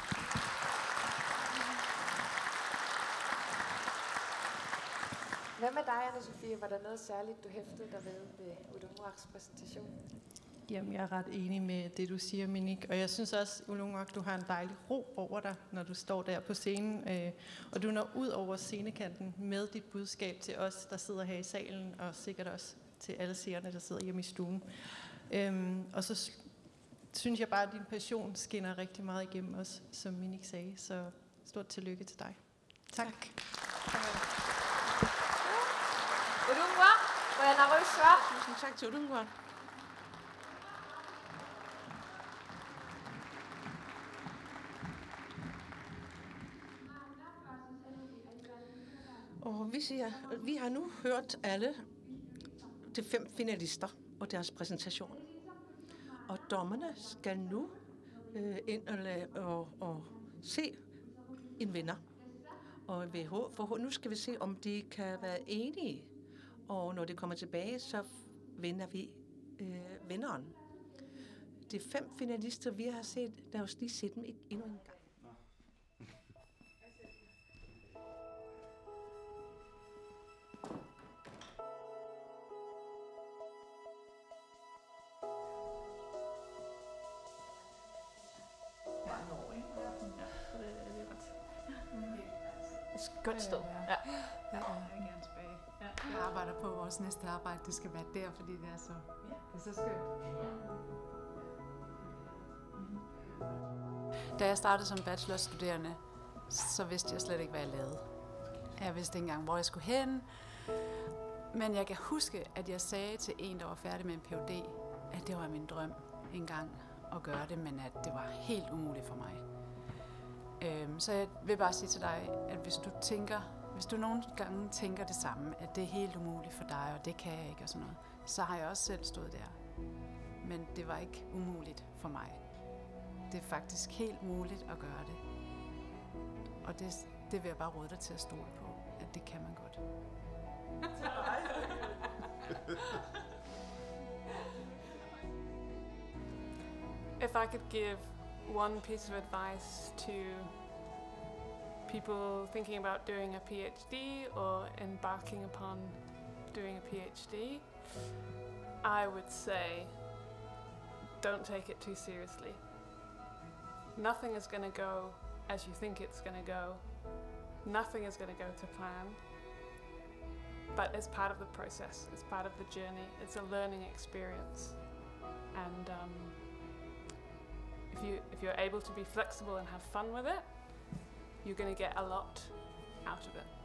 Hvad med dig, Anne-Sophie? Var der noget særligt, du hæftede dig ved Odungurs præsentation? Jamen, jeg er ret enig med det, du siger, Minik. Og jeg synes også, Odungur, du har en dejlig ro over dig, når du står der på scenen. Og du når ud over scenekanten med dit budskab til os, der sidder her i salen, og sikkert også til alle seerne, der sidder hjemme i stuen. Og så synes jeg bare, at din passion skinner rigtig meget igennem os, som Minik sagde. Så stort tillykke til dig. Tak. Odungur, hvor er nervøs svar. Tusind tak til Odungur. Og vi har nu hørt alle de 5 finalister og deres præsentation. Og dommerne skal nu ind og se en vinder. Og nu skal vi se, om de kan være enige. Og når de kommer tilbage, så vinder vi vinderen. De 5 finalister, vi har set, lad os lige se dem endnu en gang. Skønt sted. Ja. Jeg vil gerne tilbage. Jeg arbejder på vores næste arbejde. Det skal være der, fordi det er så skønt. Da jeg startede som bachelorstuderende, så vidste jeg slet ikke, hvad jeg lavede. Jeg vidste ikke engang, hvor jeg skulle hen. Men jeg kan huske, at jeg sagde til en, der var færdig med en Ph.D., at det var min drøm engang at gøre det, men at det var helt umuligt for mig. Så jeg vil bare sige til dig, at hvis du nogle gange tænker det samme, at det er helt umuligt for dig, og det kan jeg ikke og sådan noget, så har jeg også selv stået der. Men det var ikke umuligt for mig. Det er faktisk helt muligt at gøre det. Og det vil jeg bare råde dig til at stole på, at det kan man godt. If I could give one piece of advice to people thinking about doing a PhD or embarking upon doing a PhD, I would say, don't take it too seriously. Nothing is going to go as you think it's going to go. Nothing is going to go to plan. But it's part of the process. It's part of the journey. It's a learning experience. And if you're able to be flexible and have fun with it, you're going to get a lot out of it.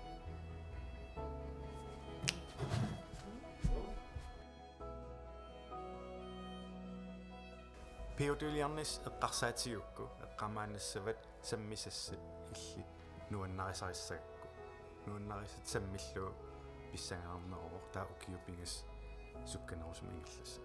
PhD-liarnis eqqarsaatiukku eqqamaannassavат sammisassat illi nuannarisarissagakku nuannarisat sammillu pissangaarneroq taa ukiupingas sukkanerusum ingillas.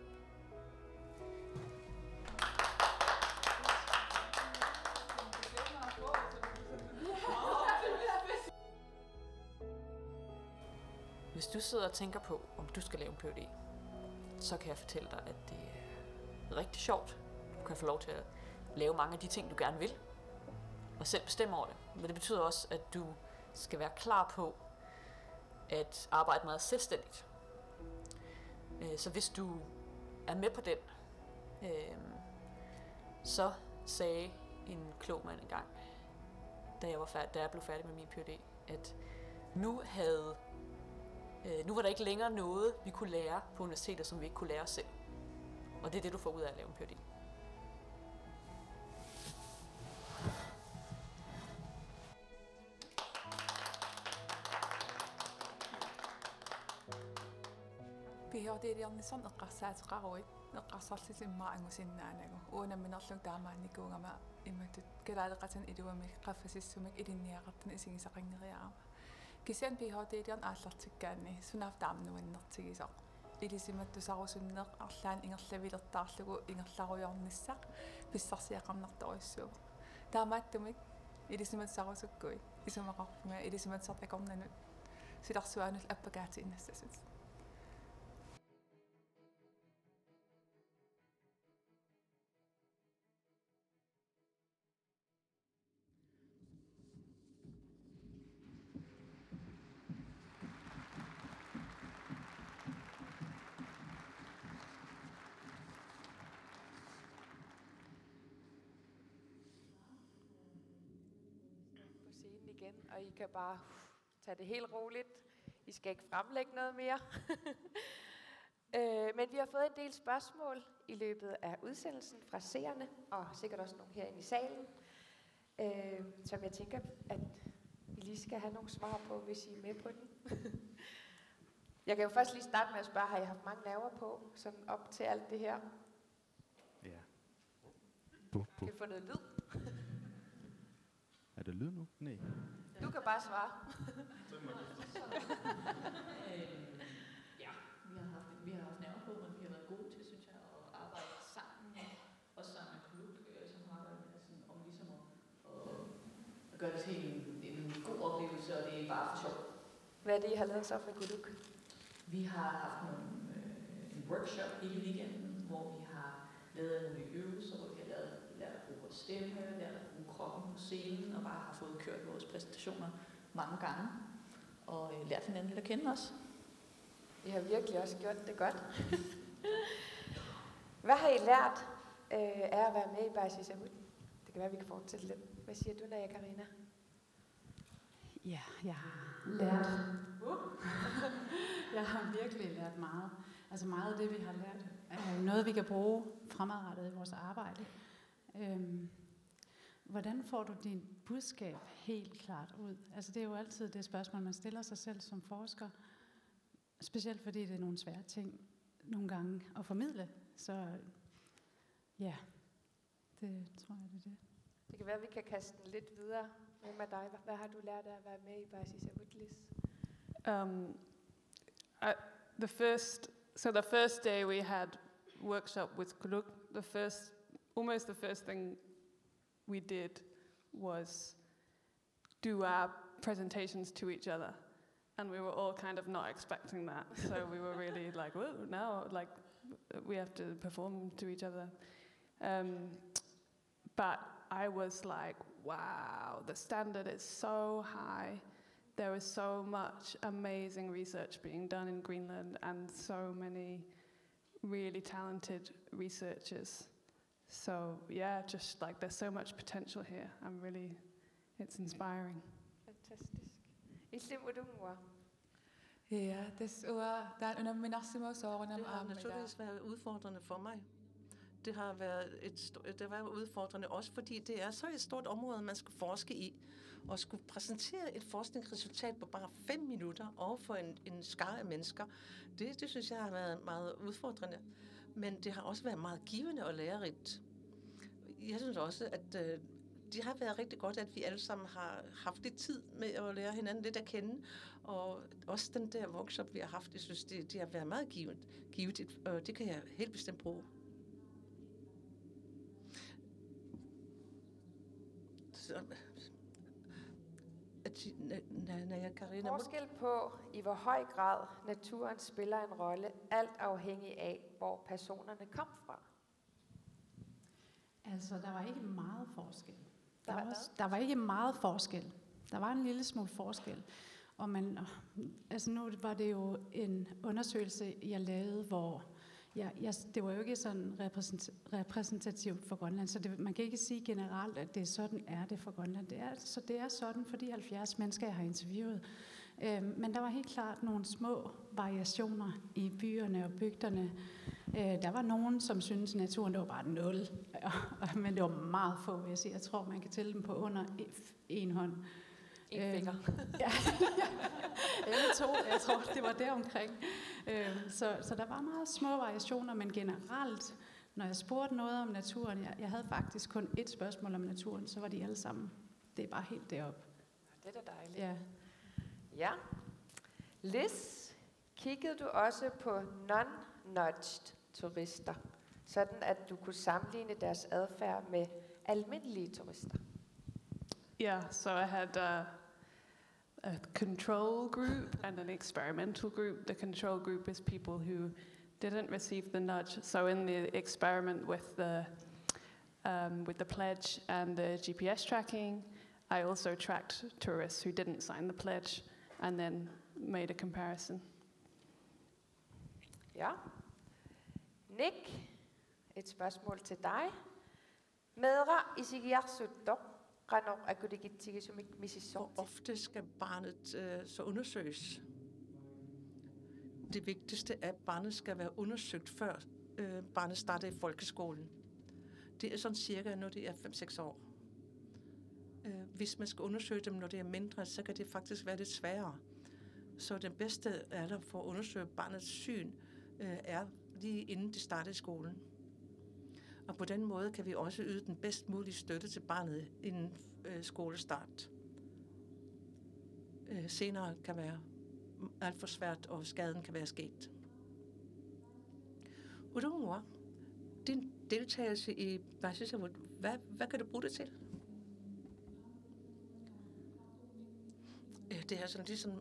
Hvis du sidder og tænker på, om du skal lave en Ph.D., så kan jeg fortælle dig, at det er rigtig sjovt. Du kan få lov til at lave mange af de ting, du gerne vil, og selv bestemme over det. Men det betyder også, at du skal være klar på at arbejde meget selvstændigt. Så hvis du er med på den, så sagde en klog mand engang, da jeg blev færdig med min Ph.D., at nu var der ikke længere noget, vi kunne lære på universitetet, som vi ikke kunne lære os selv. Og det er det, du får ud af at lave en Ph.D. PhD-erne sådan eqqarsaatiqaruit eqqarsarlisimmaaangusinnaanagu uunamminerluk taamaannikkuungama immatut kalaaleqatan iluamik qaffasissumik ilinniaqartana isigisaqangeriarama kisian PhD-erne aallartikkaanni sunaaf taamnuannertigisaq ilisimattusarusunneq arlaan ingerlavilertaarlugu ingerlarujornissaq pissarsiaqarnartorissuuq taamaattumik ilisimatsarusukkuit isumaqarpunga ilisimatsartakornanut silarsuanul appakaati innassasut. Igen, og I kan bare tage det helt roligt. I skal ikke fremlægge noget mere. Men vi har fået en del spørgsmål i løbet af udsendelsen fra seerne, og sikkert også nogle herinde i salen, som jeg tænker, at I lige skal have nogle svar på, hvis I er med på den. Jeg kan jo først lige starte med at spørge, har I haft mange nerver på, sådan op til alt det her? Ja. Kan I få noget lyd? Er det lyd nu? Nej. Du kan bare svare. Ja, vi har haft nerver på, men vi har været gode til, synes jeg, at arbejde sammen, og sammen med Kuluk, som har været med sådan, om ligesom at gøre det til en god oplevelse, og det er bare for sjov. Hvad er det, I har lavet så med Kuluk? Vi har haft en workshop hele weekenden, hvor vi har lavet nogle øvelser, hvor vi har lært at bruge vores stemme, lært at bruge kroppen på scenen, og bare har fået kørt vores præsentationer mange gange, og lært hinanden lidt at kende os. I har virkelig også gjort det godt. Hvad har I lært af at være med i Bajsisahut? Det kan være, vi kan fortsætte lidt. Hvad siger du, Naja Karina? Ja, jeg har lært. Jeg har virkelig lært meget. Altså meget af det, vi har lært, er noget, vi kan bruge fremadrettet i vores arbejde. Hvordan får du din budskab helt klart ud? Altså det er jo altid det spørgsmål, man stiller sig selv som forsker. Specielt fordi det er nogle svære ting nogle gange at formidle. Så ja, det tror jeg, det er det. Det kan være, at vi kan kaste den lidt videre. Hvem er dig? Hvad har du lært af at være med i Bajsisahut, Lis? The first day we had workshop with Kuluk, almost the first thing we did was do our presentations to each other. And we were all kind of not expecting that. So we were really like, whoa, now like we have to perform to each other. But I was like, wow, the standard is so high. There is so much amazing research being done in Greenland and so many really talented researchers. So yeah, just like there's so much potential here. It's inspiring. Fantastisk. Islimudumwa. Ja, das der under minassimo sorenam Det har naturligvis været udfordrende for mig. Det har været udfordrende også, fordi det er så et stort område, man skal forske i. Og skulle præsentere et forskningsresultat på bare 5 minutter overfor en skare af mennesker, det synes jeg har været meget udfordrende. Men det har også været meget givende og lærerigt. Jeg synes også, at det har været rigtig godt, at vi alle sammen har haft lidt tid med at lære hinanden lidt at kende. Og også den der workshop, vi har haft, jeg synes, det har været meget givet, og det kan jeg helt bestemt bruge. Forskel på, i hvor høj grad naturen spiller en rolle, alt afhængig af, hvor personerne kom fra. Altså, der var ikke meget forskel. Der var ikke meget forskel. Der var en lille smule forskel. Og altså nu var det jo en undersøgelse, jeg lavede, hvor det var jo ikke sådan repræsentativt for Grønland, så man kan ikke sige generelt, at det er sådan er det for Grønland. Det er sådan for de 70 mennesker, jeg har interviewet. Men der var helt klart nogle små variationer i byerne og bygderne. Der var nogen, som syntes, at naturen det var bare 0, men det var meget få, vil jeg sige. Jeg tror, man kan tælle dem på under en hånd. En finger. Ja. Eller 2, jeg tror, det var deromkring. Så der var meget små variationer, men generelt, når jeg spurgte noget om naturen, jeg havde faktisk kun et spørgsmål om naturen, så var de alle sammen. Det er bare helt deroppe. Det er da dejligt. Ja. Ja. Liz, kiggede du også på non-nudged turister, sådan at du kunne sammenligne deres adfærd med almindelige turister? Yeah, so I had a control group and an experimental group. The control group is people who didn't receive the nudge. So in the experiment with the pledge and the GPS tracking, I also tracked tourists who didn't sign the pledge and then made a comparison. Ja. Nick, et spørgsmål til dig. Medra isigiarsutto. Hvor ofte skal barnet så undersøges? Det vigtigste er, at barnet skal være undersøgt, før barnet starter i folkeskolen. Det er sådan cirka, når det er 5-6 år. Hvis man skal undersøge dem, når det er mindre, så kan det faktisk være lidt sværere. Så den bedste alder for at undersøge barnets syn er lige inden de starter i skolen. Og på den måde kan vi også yde den bedst mulige støtte til barnet inden skolestart. Senere kan være alt for svært, og skaden kan være sket. Udumor, din deltagelse i Basisavut, hvad kan du bruge det til? Det er sådan ligesom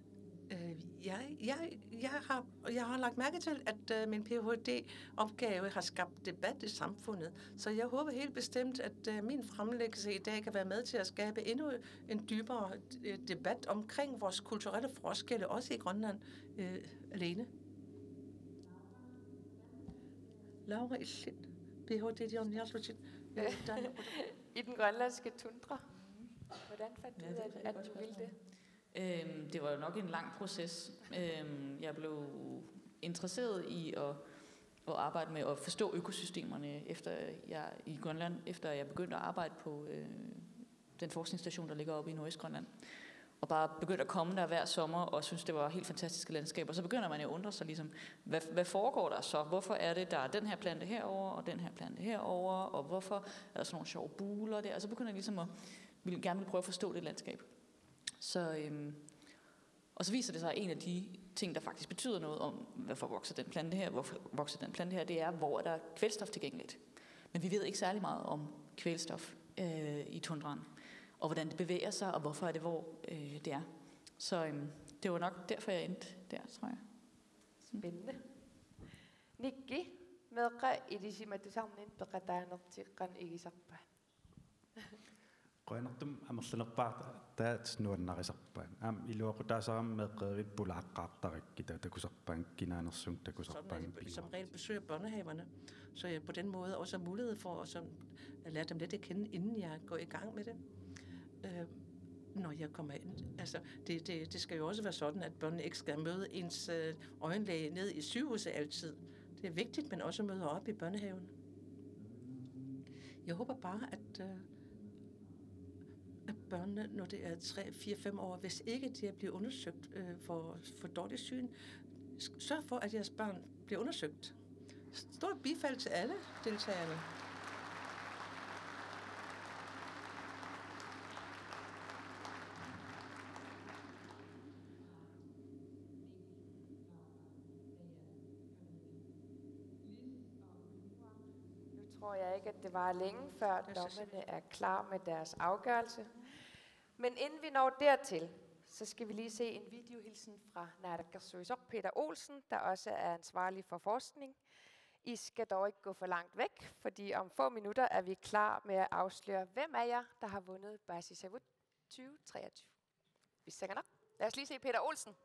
Jeg har lagt mærke til, at min Ph.D.-opgave har skabt debat i samfundet, så jeg håber helt bestemt, at min fremlæggelse i dag kan være med til at skabe endnu en dybere debat omkring vores kulturelle forskelle, også i Grønland alene. Laura Ischit, Ph.D. I den grønlandske tundra. Hvordan fandt du ud af, at du ville det? Det var jo nok en lang proces. Jeg blev interesseret i at arbejde med at forstå økosystemerne i Grønland, efter jeg begyndte at arbejde på den forskningsstation, der ligger oppe i Nordøstgrønland. Og bare begyndte at komme der hver sommer og synes, det var helt fantastiske landskaber. Så begynder man jo at undre sig, ligesom, hvad foregår der så? Hvorfor er det, der er den her plante herover og den her plante herover, og hvorfor er der sådan nogle sjove buler der? Og så begynder jeg ligesom at gerne vil prøve at forstå det landskab. Og så viser det sig, at en af de ting, der faktisk betyder noget om, hvorfor vokser den plante her, det er, hvor er der kvælstof tilgængeligt. Men vi ved ikke særlig meget om kvælstof i tundraen, og hvordan det bevæger sig, og hvorfor er det, hvor det er. Så det var nok derfor, jeg endte der, tror jeg. Spændende. Nikki, medre idisimatusarnin peqataanartiqqan igisarpa. Qoinartum amerlanerpaarta taat nuannarisarpaan iluaqutaasaaram meeqqeevit pulaaqqaartarikkita takusarpaan kinaanersung takusarpaan. Som regel besøger børnehaverne, så jeg på den måde også har mulighed for at lære dem lidt at kende, inden jeg går i gang med det. Når jeg kommer ind. Altså, det skal jo også være sådan, at børnene ikke skal møde ens øjenlæge ned i sygehuset altid. Det er vigtigt, men også møder op i børnehaven. Jeg håber bare, at børnene, når det er 3, 4, 5 år, hvis ikke de er blevet undersøgt for dårligt syn, sørg for, at jeres børn bliver undersøgt. Stort bifald til alle deltagerne. Tror jeg ikke, at det var længe før dommerne er klar med deres afgørelse. Men inden vi når dertil, så skal vi lige se en videohilsen fra Naalakkersuisoq Peter Olsen, der også er ansvarlig for forskning. I skal dog ikke gå for langt væk, fordi om få minutter er vi klar med at afsløre, hvem af jer, der har vundet Basisavut 2023. Vi sætter nok. Lad os lige se Peter Olsen.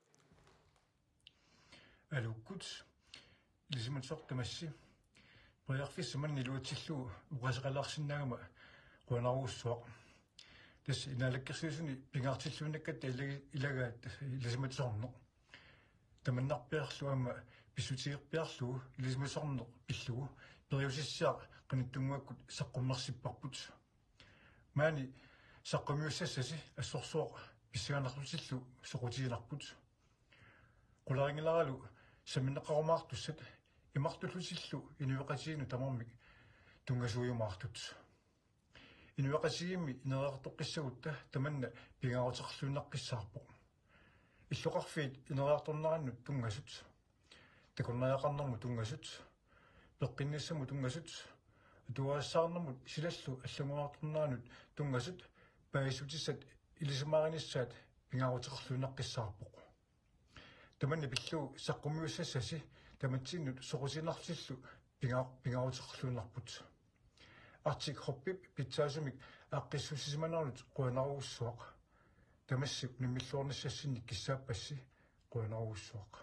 Alukut. Ligesom en sort massi. Prægfisman iluatillu uqasaqalarsinnaagama quanaruussuaq. Des inalakkersuusuni pingaartilluunakkat ilagaat ilismatsorneq. Tamannarpiarluama pissutiirpiarlugu ilismatsorneq pillugu periusissiaq qanittunguakkut saqqummersipparput. Maani saqqamiussasasi assorsuaq pissiganarlutillu soqutiinarput. Qularingilaralu saminneqarumaartussat imartullutillu inueqasiinu tamarmik tungasuujumaartut. Inueqasiimi inereartoqqissagutta tamanna pingaruterluunnaqqissaarpoq. Illuqarfiit inereartornerannut tungasut. Takunnaaqarnermu tungasut. Peqqinnissamu tungasut. Tuaassaarnermut silallu allunguartorneranut tungasut paisutissat ilisumaarinissaat pingaruterluunnaqqissaarpoq. Tamanna pillu saqqummiussassasi tamatsinnut soqusinartillu pingaruterluunarput. Artik hoppip pitsaasumik aaqqissusimanarlut quanaruussuaq. Tamassuk nimmilluornissassinnik kissaapassi quanaruussuaq.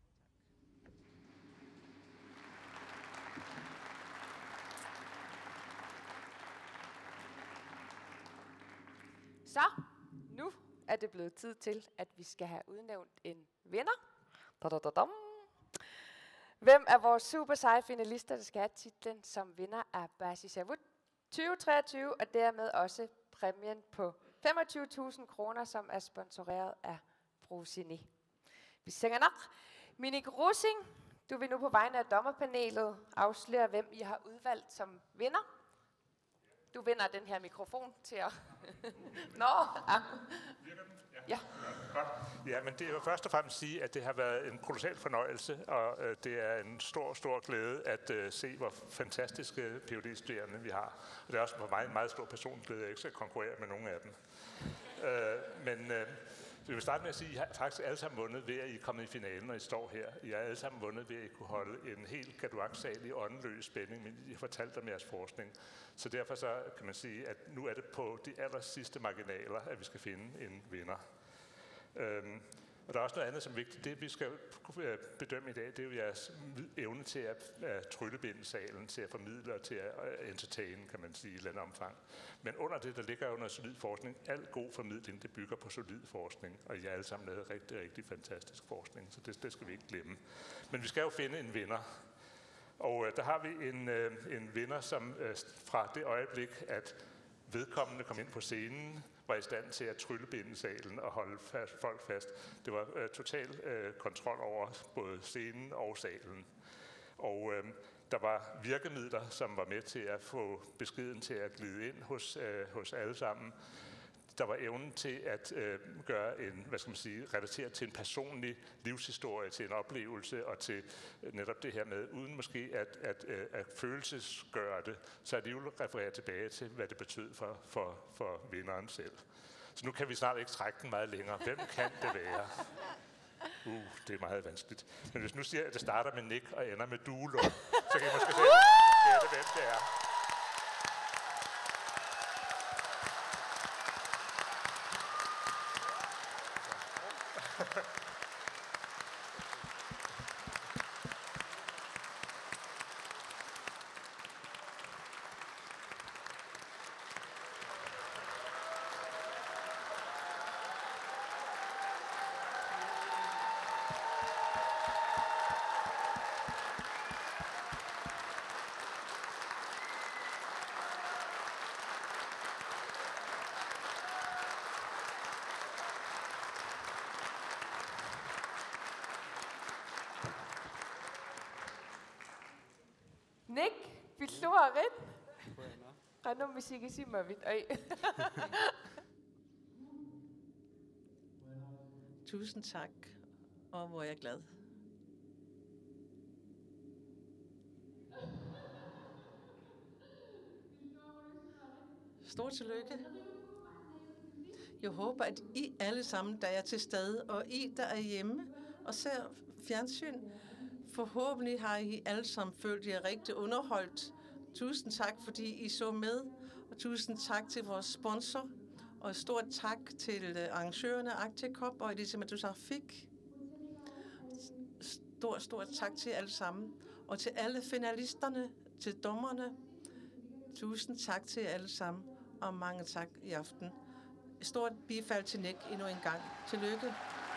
Så, nu er det blevet tid til, at vi skal have udnævnt en vinder. Da-da-da-dam. Hvem er vores super seje finalister, der skal have titlen som vinder af Basisavut 2023, og dermed også præmien på 25.000 kroner, som er sponsoreret af Brusini. Vi synger nok. Minik Rosing, du vil nu på vegne af dommerpanelet afsløre, hvem I har udvalgt som vinder. Du vinder den her mikrofon til at... Nå, ja. Godt. Ja, men det er jo først og fremmest sige, at det har været en kolossal fornøjelse, og det er en stor, stor glæde at se, hvor fantastiske PhD-studerende vi har. Og det er også for mig en meget stor personglæde, jeg ikke skal konkurrere med nogen af dem. Men vi vil starte med at sige, at I har faktisk alle sammen vundet ved, at I er kommet i finalen, og I står her. I har alle sammen vundet ved, at I kunne holde en helt gaduaksalig åndeløs spænding, men I har fortalt om jeres forskning. Så derfor så kan man sige, at nu er det på de aller sidste marginaler, at vi skal finde en vinder. Og der er også noget andet som vigtigt. Det vi skal bedømme i dag, det er jo jeres evne til at tryllebinde salen, til at formidle og til at entertain, kan man sige, i et eller andet omfang. Men under det, der ligger jo noget solid forskning. Al god formidling, det bygger på solid forskning, og I har alle sammen lavet rigtig, rigtig fantastisk forskning, så det skal vi ikke glemme. Men vi skal jo finde en vinder. Og der har vi en vinder, som fra det øjeblik, at vedkommende kom ind på scenen, var i stand til at tryllebinde salen og holde folk fast. Det var total kontrol over både scenen og salen. Og der var virkemidler, som var med til at få beskeden til at glide ind hos alle sammen. Der var evnen til at gøre en, relatere til en personlig livshistorie, til en oplevelse og til netop det her med, uden måske at følelsesgøre det, så alligevel referere tilbage til, hvad det betød for vinderen selv. Så nu kan vi snart ikke trække den meget længere. Hvem kan det være? Det er meget vanskeligt. Men hvis nu siger, at det starter med Nick og ender med Duelund, så kan I måske selv gætte, hvem det er. Nick, Villuarit. Rano misigisiма vit. Tusind tak, og hvor er jeg glad. Stort tillykke. Jeg håber, at I alle sammen, der er til stede, og I, der er hjemme og ser fjernsyn, forhåbentlig har I alle sammen følt jer rigtig underholdt. Tusind tak, fordi I så med, og tusind tak til vores sponsor, Og stort tak til arrangørerne Arctic Cup og Elisa Medusa-Fik. Stort tak til alle sammen. Og til alle finalisterne, til dommerne. Tusind tak til alle sammen, og mange tak i aften. Stort bifald til Nick endnu en gang. Tillykke.